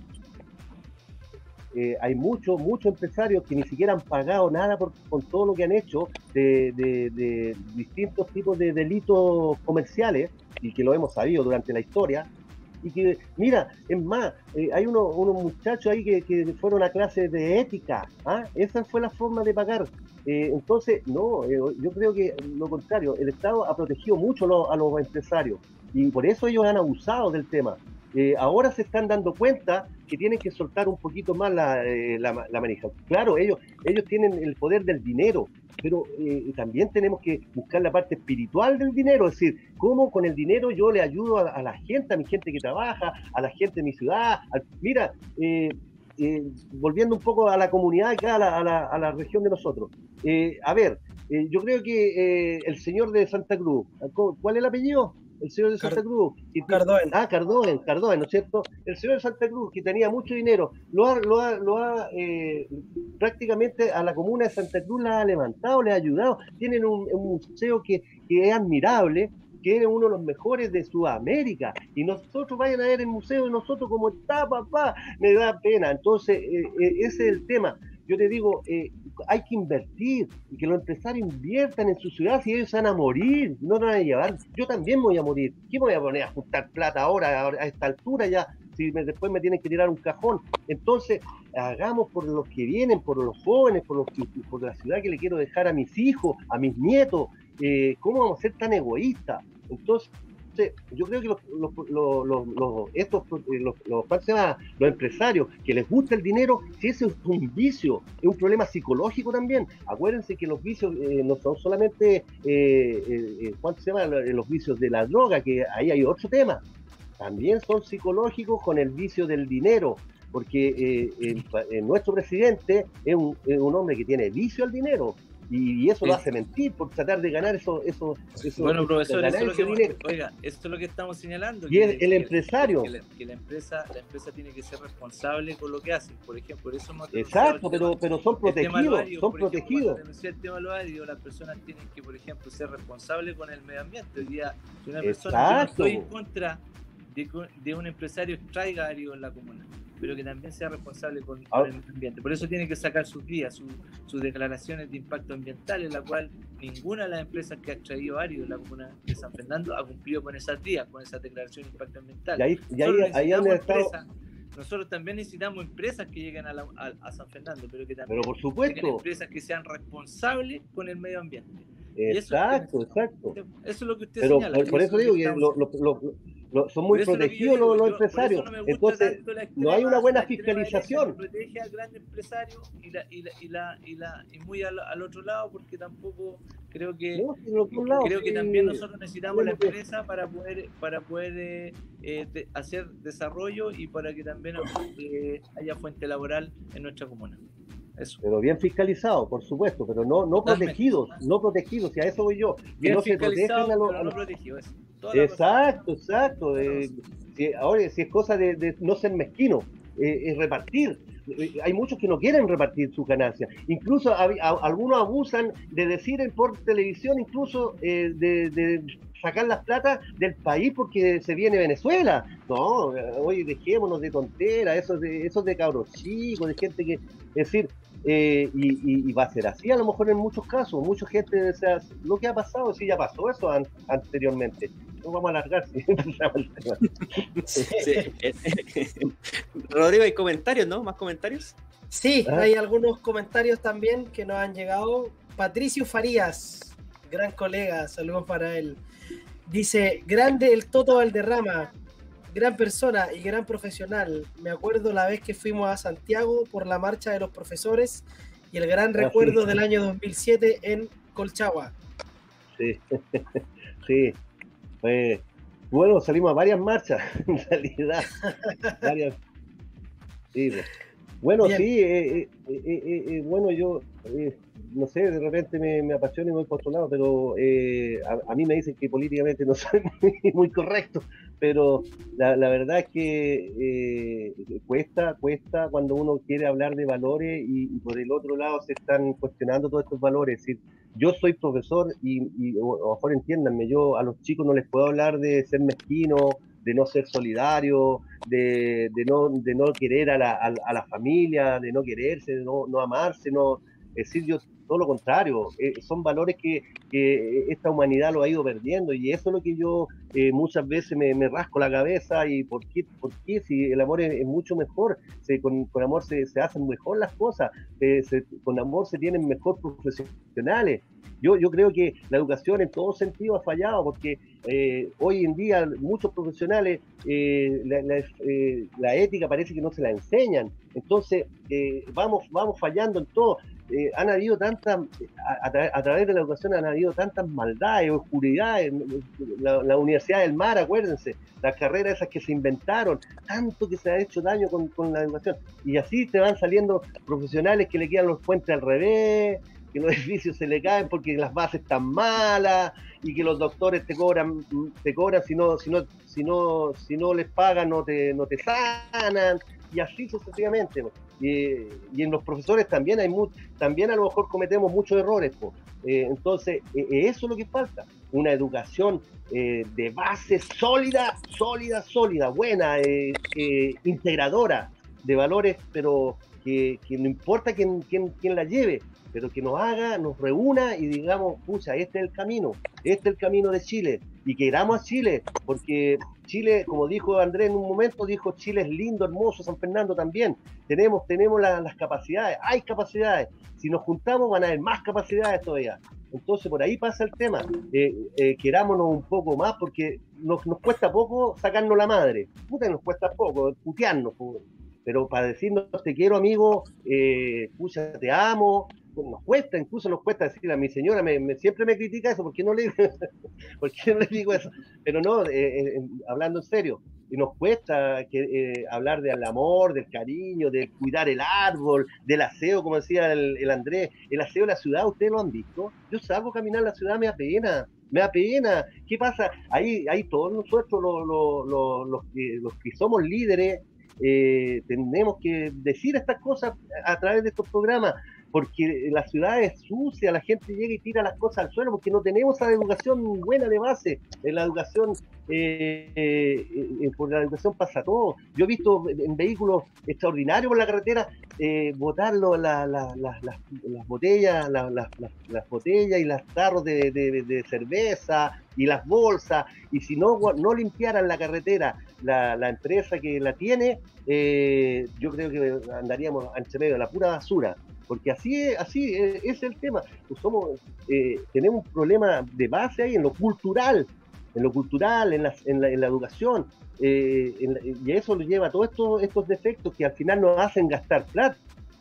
eh, hay muchos muchos empresarios que ni siquiera han pagado nada por, con todo lo que han hecho de, de, de distintos tipos de delitos comerciales, y que lo hemos sabido durante la historia, y que, mira, es más, eh, hay uno, unos muchachos ahí que, que fueron a clases de ética, ¿ah? Esa fue la forma de pagar. Eh, entonces, no, eh, yo creo que lo contrario, el Estado ha protegido mucho lo, a los empresarios, y por eso ellos han abusado del tema. Eh, ahora se están dando cuenta que tienen que soltar un poquito más la, eh, la, la manija. Claro, ellos, ellos tienen el poder del dinero, pero eh, también tenemos que buscar la parte espiritual del dinero, es decir, cómo con el dinero yo le ayudo a, a la gente, a mi gente que trabaja, a la gente de mi ciudad. A, mira, eh, eh, volviendo un poco a la comunidad acá, a la, a la, a la región de nosotros. Eh, a ver, eh, yo creo que eh, el señor de Santa Cruz, ¿cuál es el apellido? El señor de Santa Cruz. Cardoen. Ah, Cardoen, Cardoen, ¿no es cierto? El señor de Santa Cruz, que tenía mucho dinero, lo ha, lo ha, lo ha eh, prácticamente a la comuna de Santa Cruz la ha levantado, le ha ayudado. Tienen un, un museo que, que es admirable, que es uno de los mejores de Sudamérica. Y nosotros vayan a ver el museo de nosotros como está, papá, me da pena. Entonces, eh, eh, ese es el tema. Yo te digo, eh, hay que invertir, y que los empresarios inviertan en su ciudad, si ellos se van a morir, no van a llevar. Yo también me voy a morir. ¿Qué me voy a poner a juntar plata ahora, a esta altura ya, si me, después me tienen que tirar un cajón? Entonces, hagamos por los que vienen, por los jóvenes, por, los, por la ciudad que le quiero dejar a mis hijos, a mis nietos. Eh, ¿Cómo vamos a ser tan egoístas? Entonces, yo creo que los, los, los, los, los estos los, los, los empresarios que les gusta el dinero, si ese es un vicio, es un problema psicológico también. Acuérdense que los vicios eh, no son solamente eh, eh, ¿cuánto se llama? Los vicios de la droga, que ahí hay otro tema, también son psicológicos con el vicio del dinero, porque eh, el, el, nuestro presidente es un, es un hombre que tiene vicio al dinero. Y eso sí. Lo hace mentir por tratar de ganar eso, eso, eso bueno, profesor, eso es lo que, dinero. Oiga, esto es lo que estamos señalando. Y es el que, empresario. Que, la, que la empresa, la empresa tiene que ser responsable con lo que hace. Por ejemplo, por eso hemos exacto, pero, tema, pero son protegidos, árido, son por protegidos. Ejemplo, el tema de lo árido, las personas tienen que, por ejemplo, ser responsables con el medio ambiente. Hoy día, si una persona, yo no estoy en contra de, de un empresario que traiga árido en la comuna, pero que también sea responsable con, ah. con el medio ambiente. Por eso tiene que sacar sus guías, su, sus declaraciones de impacto ambiental, en la cual ninguna de las empresas que ha traído árido en la comuna de San Fernando ha cumplido con esas guías, con esa declaración de impacto ambiental. Y ahí, y ahí, ahí empresas, estado... Nosotros también necesitamos empresas que lleguen a, la, a, a San Fernando, pero que también pero por supuesto. empresas que sean responsables con el medio ambiente. Exacto, eso exacto. Eso es lo que usted pero señala. Por, por eso, eso digo que lo, lo, lo, lo, son muy protegidos los, los empresarios. No entonces, no hay una buena fiscalización. Protege al gran empresario y, la, y, la, y, la, y, la, y muy al, al otro lado, porque tampoco creo que no, si lado, creo sí, que también nosotros necesitamos sí, la empresa para poder para poder eh, de, hacer desarrollo y para que también eh, haya fuente laboral en nuestra comuna. Eso. Pero bien fiscalizados, por supuesto, pero no, no protegidos, no protegidos, y a eso voy yo. Que bien no se protegen a los. No protegidos, exacto, exacto. Eh, si, ahora, si es cosa de, de no ser mezquino, eh, es repartir. Hay muchos que no quieren repartir sus ganancias. Incluso a, a, algunos abusan de decir por televisión, incluso eh, de, de sacar las plata del país porque se viene Venezuela. No, oye, dejémonos de tonteras, eso de, eso de cabros chicos, de gente que, es decir, eh, y, y, y va a ser así a lo mejor en muchos casos, mucha gente, o sea, lo que ha pasado, sí, ya pasó eso an anteriormente. No vamos a alargar, sí. Sí. Rodrigo, hay comentarios, ¿no? ¿Más comentarios? Sí, ¿Ah? hay algunos comentarios también que nos han llegado. Patricio Farías, gran colega, saludos para él. Dice, grande el Toto Valderrama, gran persona y gran profesional. Me acuerdo la vez que fuimos a Santiago por la marcha de los profesores y el gran Ah, recuerdo sí. del año dos mil siete en Colchagua. Sí, sí. Pues, bueno, salimos a varias marchas, en realidad. Varias. Sí, pues. Bueno, Bien. sí, eh, eh, eh, eh, bueno, yo, eh, no sé, de repente me, me apasiona y voy por otro lado, pero eh, a, a mí me dicen que políticamente no soy muy, muy correcto, pero la, la verdad es que eh, cuesta, cuesta cuando uno quiere hablar de valores y, y por el otro lado se están cuestionando todos estos valores. Es decir, yo soy profesor y, y o, o mejor entiéndanme, yo a los chicos no les puedo hablar de ser mezquino, de no ser solidario, de, de, no, de no querer a la, a, a la familia, de no quererse, de no, no amarse, no, es decir, yo todo lo contrario, eh, son valores que, que esta humanidad lo ha ido perdiendo y eso es lo que yo eh, muchas veces me, me rasco la cabeza y por qué, por qué si el amor es, es mucho mejor, se, con, con amor se, se hacen mejor las cosas, eh, se, con amor se tienen mejor profesionales. Yo, yo creo que la educación en todo sentido ha fallado porque eh, hoy en día muchos profesionales eh, la, la, eh, la ética parece que no se la enseñan. Entonces eh, vamos, vamos fallando en todo. Eh, han habido tantas, a, a, tra a, través de la educación han habido tantas maldades, oscuridades, la, la Universidad del Mar, acuérdense, las carreras esas que se inventaron, tanto que se ha hecho daño con, con la educación. Y así te van saliendo profesionales que le quedan los puentes al revés, que los edificios se le caen porque las bases están malas y que los doctores te cobran, te cobran si no, si no, si no, si no les pagan no te, no te sanan y así sucesivamente. Y, y en los profesores también hay mu también a lo mejor cometemos muchos errores. Eh, entonces eh, eso es lo que falta, una educación eh, de base sólida, sólida, sólida, buena, eh, eh, integradora de valores, pero que, que no importa quién, quién, quién la lleve, pero que nos haga, nos reúna y digamos, pucha, este es el camino, este es el camino de Chile, y queramos a Chile, porque Chile, como dijo Andrés en un momento, dijo Chile es lindo, hermoso, San Fernando también, tenemos, tenemos la, las capacidades, hay capacidades, si nos juntamos van a haber más capacidades todavía, entonces por ahí pasa el tema, eh, eh, querámonos un poco más, porque nos, nos cuesta poco sacarnos la madre, puta nos cuesta poco, putearnos, pero para decirnos te quiero amigo, eh, pucha, te amo, nos cuesta, incluso nos cuesta decirle a mi señora, me, me, siempre me critica eso, ¿por qué no le, ¿por qué no le digo eso? Pero no, eh, eh, hablando en serio, y nos cuesta que, eh, hablar del amor, del cariño, de cuidar el árbol, del aseo, como decía el, el Andrés, el aseo de la ciudad, ¿ustedes lo han visto? Yo salgo a caminar en la ciudad, me da pena, me da pena, ¿qué pasa? Ahí, ahí todos nosotros, los, los, los, los, que, los que somos líderes, eh, tenemos que decir estas cosas a través de estos programas, porque la ciudad es sucia, la gente llega y tira las cosas al suelo, porque no tenemos esa educación buena de base, en la educación, eh, eh, por la educación pasa todo. Yo he visto en vehículos extraordinarios por la carretera, eh, botar la, la, la, la, la, las botellas, la, la, la, las botellas y las tarros de, de, de cerveza y las bolsas, y si no, no limpiaran la carretera, la, la empresa que la tiene, eh, yo creo que andaríamos entre medio de la pura basura. Porque así es, así es, es el tema. Pues somos, eh, tenemos un problema de base ahí en lo cultural, en lo cultural, en la, en la, en la educación, eh, en la, y eso lo lleva a todos estos, estos defectos que al final nos hacen gastar plata.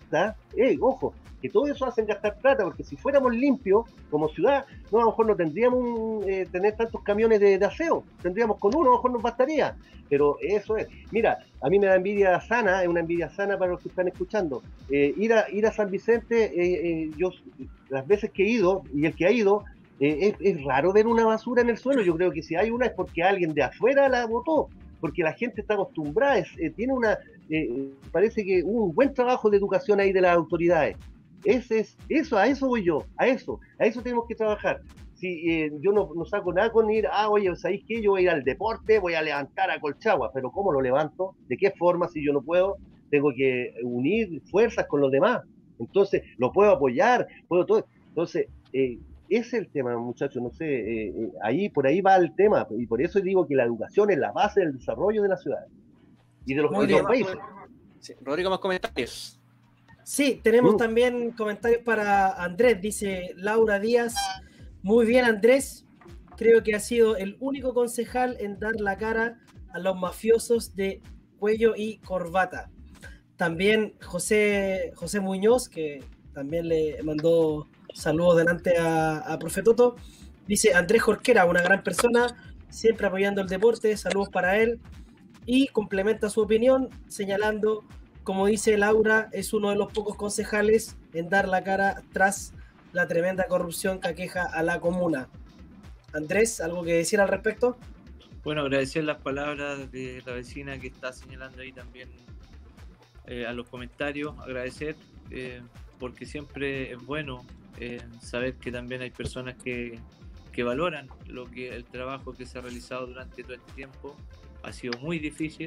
Eh, ojo, que todo eso hacen gastar plata, porque si fuéramos limpios como ciudad, no, a lo mejor no tendríamos eh, tener tantos camiones de, de aseo, tendríamos con uno, a lo mejor nos bastaría, pero eso es, mira, a mí me da envidia sana, es una envidia sana para los que están escuchando, eh, ir, a, ir a San Vicente, eh, eh, yo las veces que he ido, y el que ha ido, eh, es, es raro ver una basura en el suelo, yo creo que si hay una es porque alguien de afuera la botó, porque la gente está acostumbrada, es, eh, tiene una, eh, parece que hubo un buen trabajo de educación ahí de las autoridades. Ese es, eso, a eso voy yo, a eso, a eso tenemos que trabajar. Si eh, yo no, no saco nada con ir, ah, oye, ¿sabéis qué? Yo voy a ir al deporte, voy a levantar a Colchagua, pero ¿cómo lo levanto? ¿De qué forma? Si yo no puedo, tengo que unir fuerzas con los demás. Entonces, lo puedo apoyar, puedo todo. Entonces, eh, ese es el tema, muchachos, no sé, eh, eh, ahí, por ahí va el tema, y por eso digo que la educación es la base del desarrollo de la ciudad y de los, Muy y de los bien. países. Sí, Rodrigo, más comentarios. Sí, tenemos Mm. también comentarios para Andrés, dice Laura Díaz. Muy bien, Andrés. Creo que ha sido el único concejal en dar la cara a los mafiosos de cuello y corbata. También José, José Muñoz, que también le mandó saludos delante a, a Profetoto. Dice Andrés Jorquera, una gran persona, siempre apoyando el deporte. Saludos para él. Y complementa su opinión señalando, como dice Laura, es uno de los pocos concejales en dar la cara tras la tremenda corrupción que aqueja a la comuna. Andrés, ¿algo que decir al respecto? Bueno, agradecer las palabras de la vecina que está señalando ahí también eh, a los comentarios, agradecer eh, porque siempre es bueno eh, saber que también hay personas que, que valoran lo que el trabajo que se ha realizado durante todo este tiempo. Ha sido muy difícil,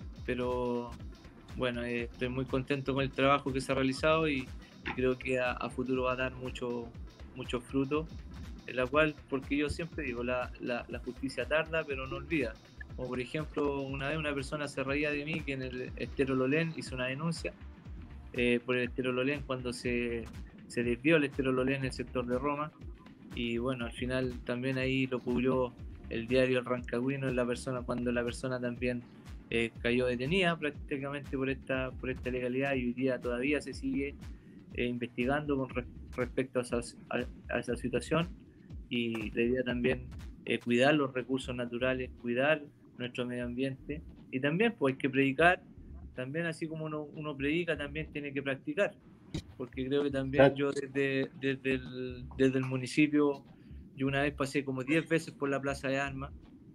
pero bueno, eh, estoy muy contento con el trabajo que se ha realizado y, y creo que a, a futuro va a dar mucho, mucho fruto, en la cual, porque yo siempre digo, la, la, la justicia tarda, pero no olvida. Como por ejemplo, una vez una persona se reía de mí que en el Estero Lolén hizo una denuncia eh, por el Estero Lolén cuando se, se desvió el Estero Lolén en el sector de Roma, y bueno, al final también ahí lo cubrió el diario El Rancagüino, la persona, cuando la persona también eh, cayó detenida prácticamente por esta, por esta ilegalidad, y hoy día todavía se sigue eh, investigando con re, respecto a esa, a, a esa situación, y la idea también eh, cuidar los recursos naturales, cuidar nuestro medio ambiente, y también pues hay que predicar, también así como uno, uno predica, también tiene que practicar, porque creo que también yo desde, desde, el, desde el municipio, yo una vez pasé como diez veces por la Plaza de Armas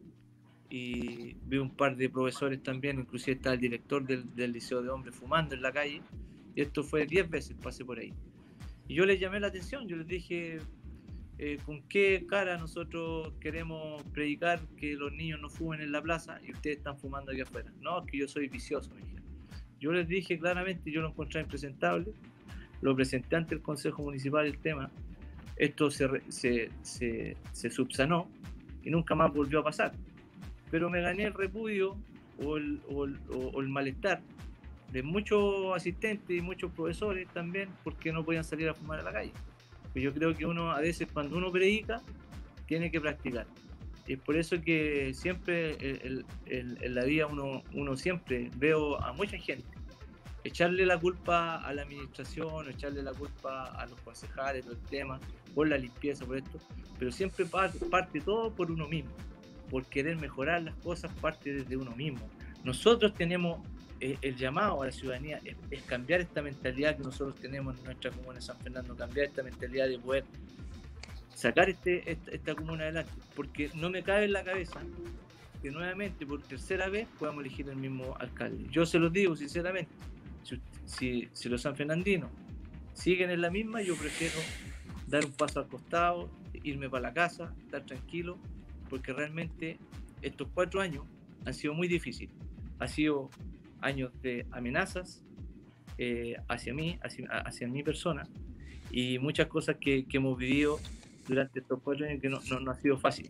y vi un par de profesores también, inclusive está el director del, del Liceo de Hombres fumando en la calle, y esto fue diez veces, pasé por ahí. Y yo les llamé la atención, yo les dije, eh, ¿con qué cara nosotros queremos predicar que los niños no fumen en la plaza y ustedes están fumando aquí afuera? No, es que yo soy vicioso, me dijeron. Yo les dije claramente, yo lo encontré impresentable, lo presenté ante el Consejo Municipal el tema. Esto se, se, se, se subsanó y nunca más volvió a pasar. Pero me gané el repudio o el, o el, o el malestar de muchos asistentes y muchos profesores también, porque no podían salir a fumar a la calle. Pues yo creo que uno, a veces, cuando uno predica, tiene que practicar. Y es por eso que siempre el, el, en la vida uno, uno siempre veo a mucha gente echarle la culpa a la administración, echarle la culpa a los concejales, todo el tema, por la limpieza, por esto, pero siempre parte, parte todo por uno mismo, por querer mejorar las cosas, parte desde uno mismo. Nosotros tenemos eh, el llamado a la ciudadanía, es, es cambiar esta mentalidad que nosotros tenemos en nuestra comuna de San Fernando, cambiar esta mentalidad de poder sacar este, esta, esta comuna adelante, porque no me cabe en la cabeza que nuevamente, por tercera vez, podamos elegir el mismo alcalde. Yo se los digo sinceramente, Si, si, si los sanfernandinos siguen en la misma, yo prefiero dar un paso al costado, irme para la casa, estar tranquilo, porque realmente estos cuatro años han sido muy difíciles. Han sido años de amenazas eh, hacia mí, hacia, hacia mi persona, y muchas cosas que, que hemos vivido durante estos cuatro años que no, no, no ha sido fácil.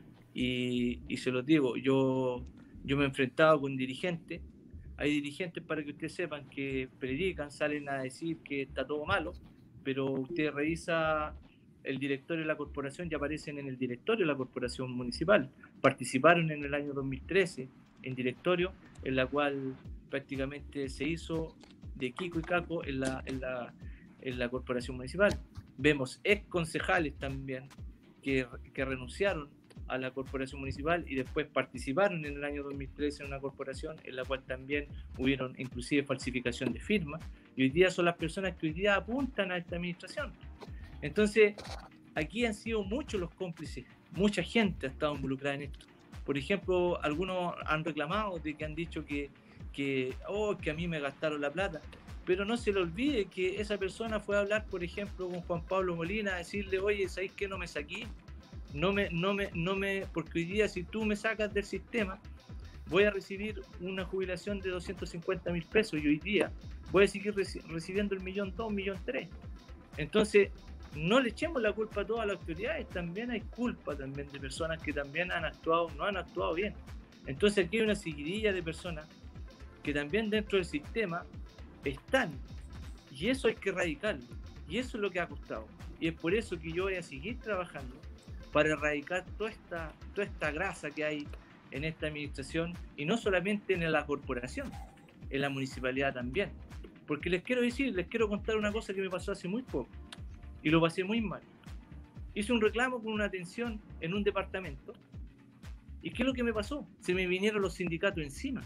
Y, y se los digo, yo, yo me he enfrentado con dirigentes. Hay dirigentes, para que ustedes sepan, que predican, salen a decir que está todo malo, pero usted revisa el directorio de la corporación y aparecen en el directorio de la corporación municipal. Participaron en el año dos mil trece en directorio, en la cual prácticamente se hizo de Kiko y Caco en la, en la, en la corporación municipal. Vemos ex concejales también que, que renunciaron a la corporación municipal y después participaron en el año dos mil trece en una corporación en la cual también hubieron inclusive falsificación de firmas, y hoy día son las personas que hoy día apuntan a esta administración. Entonces aquí han sido muchos los cómplices, mucha gente ha estado involucrada en esto. Por ejemplo, algunos han reclamado de que han dicho que, que, oh, que a mí me gastaron la plata. Pero no se le olvide que esa persona fue a hablar, por ejemplo, con Juan Pablo Molina, a decirle, oye, ¿sabéis qué? No me saqué, no me, no me, no me, porque hoy día si tú me sacas del sistema, voy a recibir una jubilación de doscientos cincuenta mil pesos y hoy día voy a seguir reci recibiendo el millón dos, millón tres. Entonces, no le echemos la culpa a todas las autoridades, también hay culpa también de personas que también han actuado, no han actuado bien. Entonces aquí hay una seguidilla de personas que también dentro del sistema están, y eso hay que erradicarlo, y eso es lo que ha costado, y es por eso que yo voy a seguir trabajando para erradicar toda esta, toda esta grasa que hay en esta administración, y no solamente en la corporación, en la municipalidad también, porque les quiero decir, les quiero contar una cosa que me pasó hace muy poco, y lo pasé muy mal. Hice un reclamo con una atención en un departamento, y ¿qué es lo que me pasó? Se me vinieron los sindicatos encima,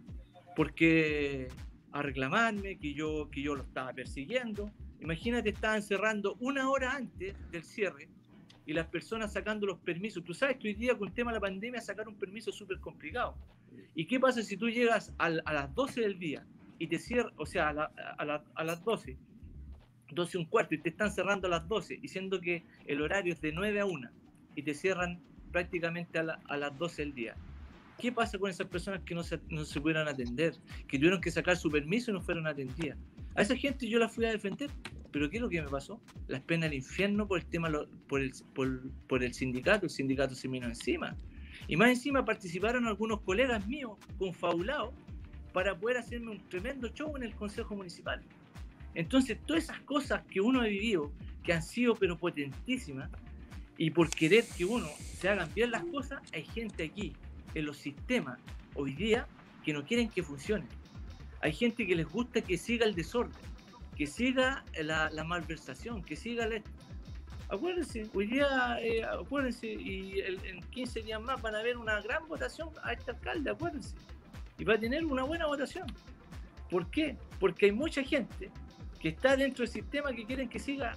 porque a reclamarme que yo, que yo lo estaba persiguiendo. Imagínate, estaban cerrando una hora antes del cierre y las personas sacando los permisos. Tú sabes que hoy día con el tema de la pandemia sacar un permiso es súper complicado. ¿Y qué pasa si tú llegas a, a las doce del día y te cierran, o sea, a, la, a, la, a las doce, doce y un cuarto, y te están cerrando a las doce, y siendo que el horario es de nueve a una y te cierran prácticamente a, la, a las doce del día? ¿Qué pasa con esas personas que no se, no se pudieron atender, que tuvieron que sacar su permiso y no fueron atendidas? A esa gente yo la fui a defender, pero ¿qué es lo que me pasó? Las penas del infierno por el tema, por el, por, por el sindicato, el sindicato se vino encima. Y más encima participaron algunos colegas míos confabulados para poder hacerme un tremendo show en el Consejo Municipal. Entonces, todas esas cosas que uno ha vivido, que han sido pero potentísimas, y por querer que uno se hagan bien las cosas, hay gente aquí en los sistemas hoy día que no quieren que funcione. Hay gente que les gusta que siga el desorden, que siga la, la malversación, que siga el... Acuérdense, hoy día, eh, acuérdense, y el, en quince días más van a haber una gran votación a este alcalde, acuérdense, y va a tener una buena votación. ¿Por qué? Porque hay mucha gente que está dentro del sistema que quieren que siga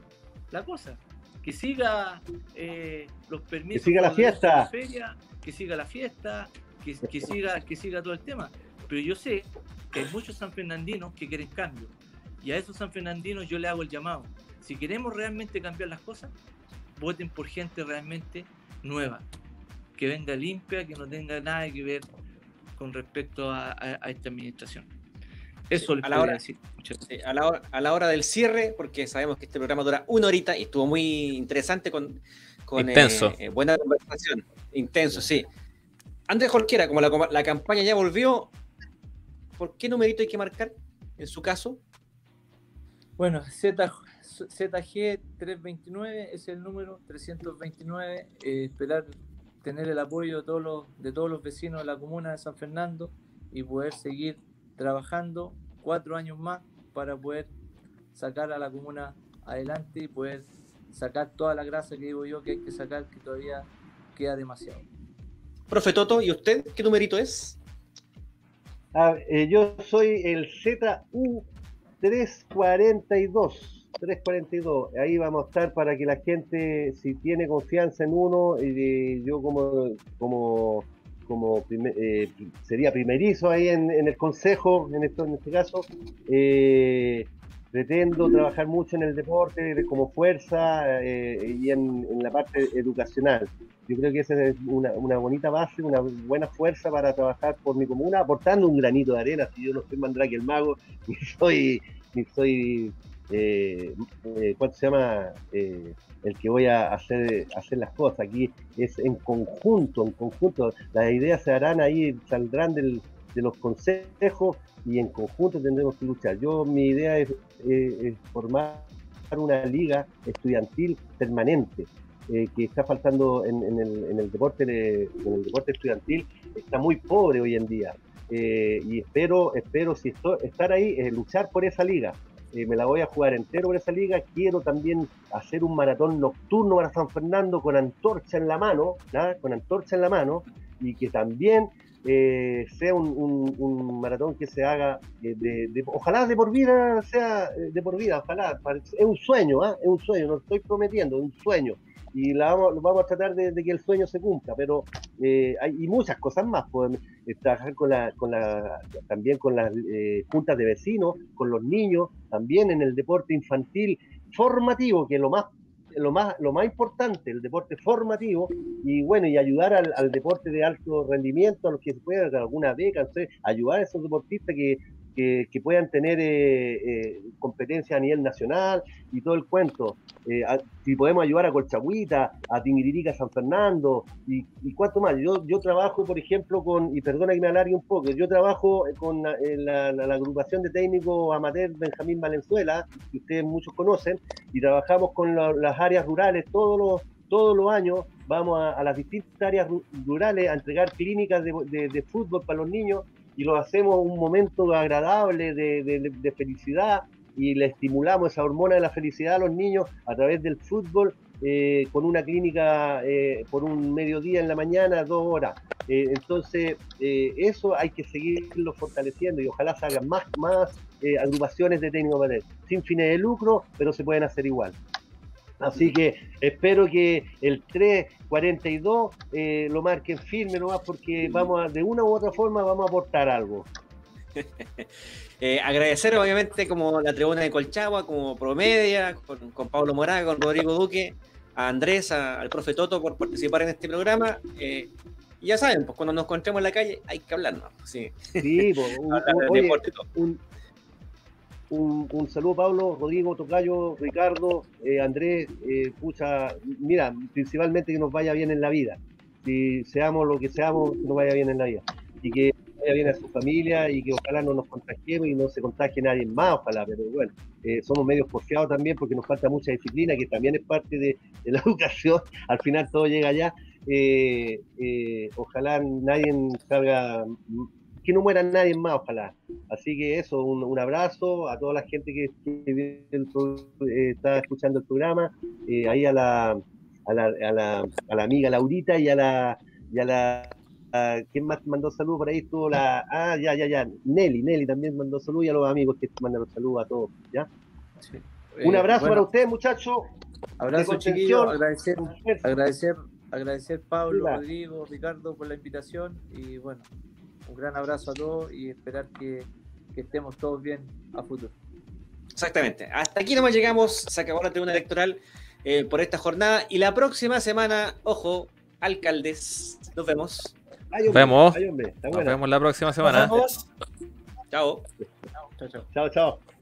la cosa, que siga eh, los permisos, que siga la fiesta, feria, que siga la fiesta, que, que, siga, que siga todo el tema. Pero yo sé que hay muchos sanfernandinos que quieren cambio, y a esos sanfernandinos yo le hago el llamado. Si queremos realmente cambiar las cosas, voten por gente realmente nueva, que venga limpia, que no tenga nada que ver con respecto a, a, a esta administración. Eso les podría decir. Sí, a, la hora, a la hora del cierre, porque sabemos que este programa dura una horita y estuvo muy interesante con, con Intenso. Eh, buena conversación. Intenso, sí. Andrés Jorquera, como la, la campaña ya volvió, ¿por qué numerito hay que marcar en su caso? Bueno, Z, Z G trescientos veintinueve es el número, trescientos veintinueve, eh, esperar tener el apoyo de todos, los, de todos los vecinos de la comuna de San Fernando y poder seguir trabajando cuatro años más para poder sacar a la comuna adelante y poder sacar toda la grasa que digo yo que hay que sacar, que todavía queda demasiado. Profe Toto, ¿y usted qué numerito es? Ah, eh, yo soy el Z U trescientos cuarenta y dos. trescientos cuarenta y dos. Ahí vamos a estar para que la gente, si tiene confianza en uno, eh, yo como como como primer, eh, sería primerizo ahí en, en el consejo, en, esto, en este caso, eh, pretendo trabajar mucho en el deporte como fuerza eh, y en, en la parte educacional. Yo creo que esa es una, una bonita base, una buena fuerza para trabajar por mi comuna, aportando un granito de arena. Si yo no soy Mandrake el Mago, ni soy, ni soy eh, eh, ¿cuánto se llama? Eh, el que voy a hacer, hacer las cosas. Aquí es en conjunto, en conjunto. Las ideas se harán ahí, saldrán del, de los consejos y en conjunto tendremos que luchar. Yo, mi idea es, eh, es formar una liga estudiantil permanente. Eh, que está faltando en, en, el, en, el deporte de, en el deporte estudiantil, está muy pobre hoy en día. Eh, y espero, espero si estoy, estar ahí, eh, luchar por esa liga. Eh, me la voy a jugar entero por esa liga. Quiero también hacer un maratón nocturno para San Fernando con antorcha en la mano, ¿no? Con antorcha en la mano, y que también eh, sea un, un, un maratón que se haga, eh, de, de, ojalá de por vida, sea de por vida, ojalá. Es un sueño, ¿eh? Es un sueño, no estoy prometiendo, es un sueño. y la vamos, vamos a tratar de, de que el sueño se cumpla, pero eh, hay y muchas cosas más, pueden trabajar con la, con la, también con las eh, juntas de vecinos, con los niños, también en el deporte infantil formativo, que es lo más lo más lo más importante, el deporte formativo, y bueno, y ayudar al, al deporte de alto rendimiento, a los que se puedan, alguna beca, no sé, ayudar a esos deportistas que, que, que puedan tener eh, eh, competencias a nivel nacional y todo el cuento. Eh, a, si podemos ayudar a Colchagüita, a Tinguiririca, San Fernando, y, y cuánto más. Yo, yo trabajo, por ejemplo, con, y perdona que me alargue un poco, yo trabajo con la, la, la, la agrupación de técnicos amateur Benjamín Valenzuela, que ustedes muchos conocen, y trabajamos con la, las áreas rurales todos los, todos los años, vamos a, a las distintas áreas rurales a entregar clínicas de, de, de fútbol para los niños, y lo hacemos un momento agradable de, de, de felicidad, y le estimulamos esa hormona de la felicidad a los niños a través del fútbol, eh, con una clínica eh, por un mediodía en la mañana, dos horas. Eh, entonces, eh, eso hay que seguirlo fortaleciendo, y ojalá se hagan más, más eh, agrupaciones de técnicos amateur, sin fines de lucro, pero se pueden hacer igual. Así que espero que el tres cuarenta y dos eh, lo marquen firme nomás, porque vamos a, de una u otra forma vamos a aportar algo. eh, agradecer obviamente como la tribuna de Colchagua, como Promedia, con, con Pablo Moraga, con Rodrigo Duque, a Andrés, a, al profe Toto por participar en este programa. Eh, y ya saben, pues cuando nos encontremos en la calle hay que hablarnos. Sí, sí pues, un, un, oye, un, un, un saludo Pablo, Rodrigo, Tocayo, Ricardo, eh, Andrés, eh, pucha, mira, principalmente que nos vaya bien en la vida. Si seamos lo que seamos, que nos vaya bien en la vida. Y que vaya bien a su familia, y que ojalá no nos contagiemos y no se contagie nadie más, ojalá, pero bueno, eh, somos medios porfiados también porque nos falta mucha disciplina, que también es parte de, de la educación, al final todo llega allá, eh, eh, ojalá nadie salga, que no muera nadie más, ojalá. Así que eso, un, un abrazo a toda la gente que, que eh, está escuchando el programa, eh, ahí a la, a la, a la, a la amiga Laurita y a la, y a la Uh, ¿quién más mandó saludos por ahí? Estuvo la. Ah, ya, ya, ya. Nelly, Nelly también mandó saludos, y a los amigos que mandan los saludos a todos, ¿ya? Sí. Eh, un abrazo bueno, para ustedes, muchachos. Abrazo, chiquillos. Agradecer, agradecer, agradecer Pablo, sí, Rodrigo, Ricardo por la invitación, y bueno, un gran abrazo a todos y esperar que, que estemos todos bien a futuro. Exactamente. Hasta aquí nomás llegamos, se acabó la tribuna electoral eh, por esta jornada, y la próxima semana, ojo, alcaldes, nos vemos. Ay, hombre, vemos. Ay, hombre, nos vemos la próxima semana. Chao. Chao, chao. Chao, chao.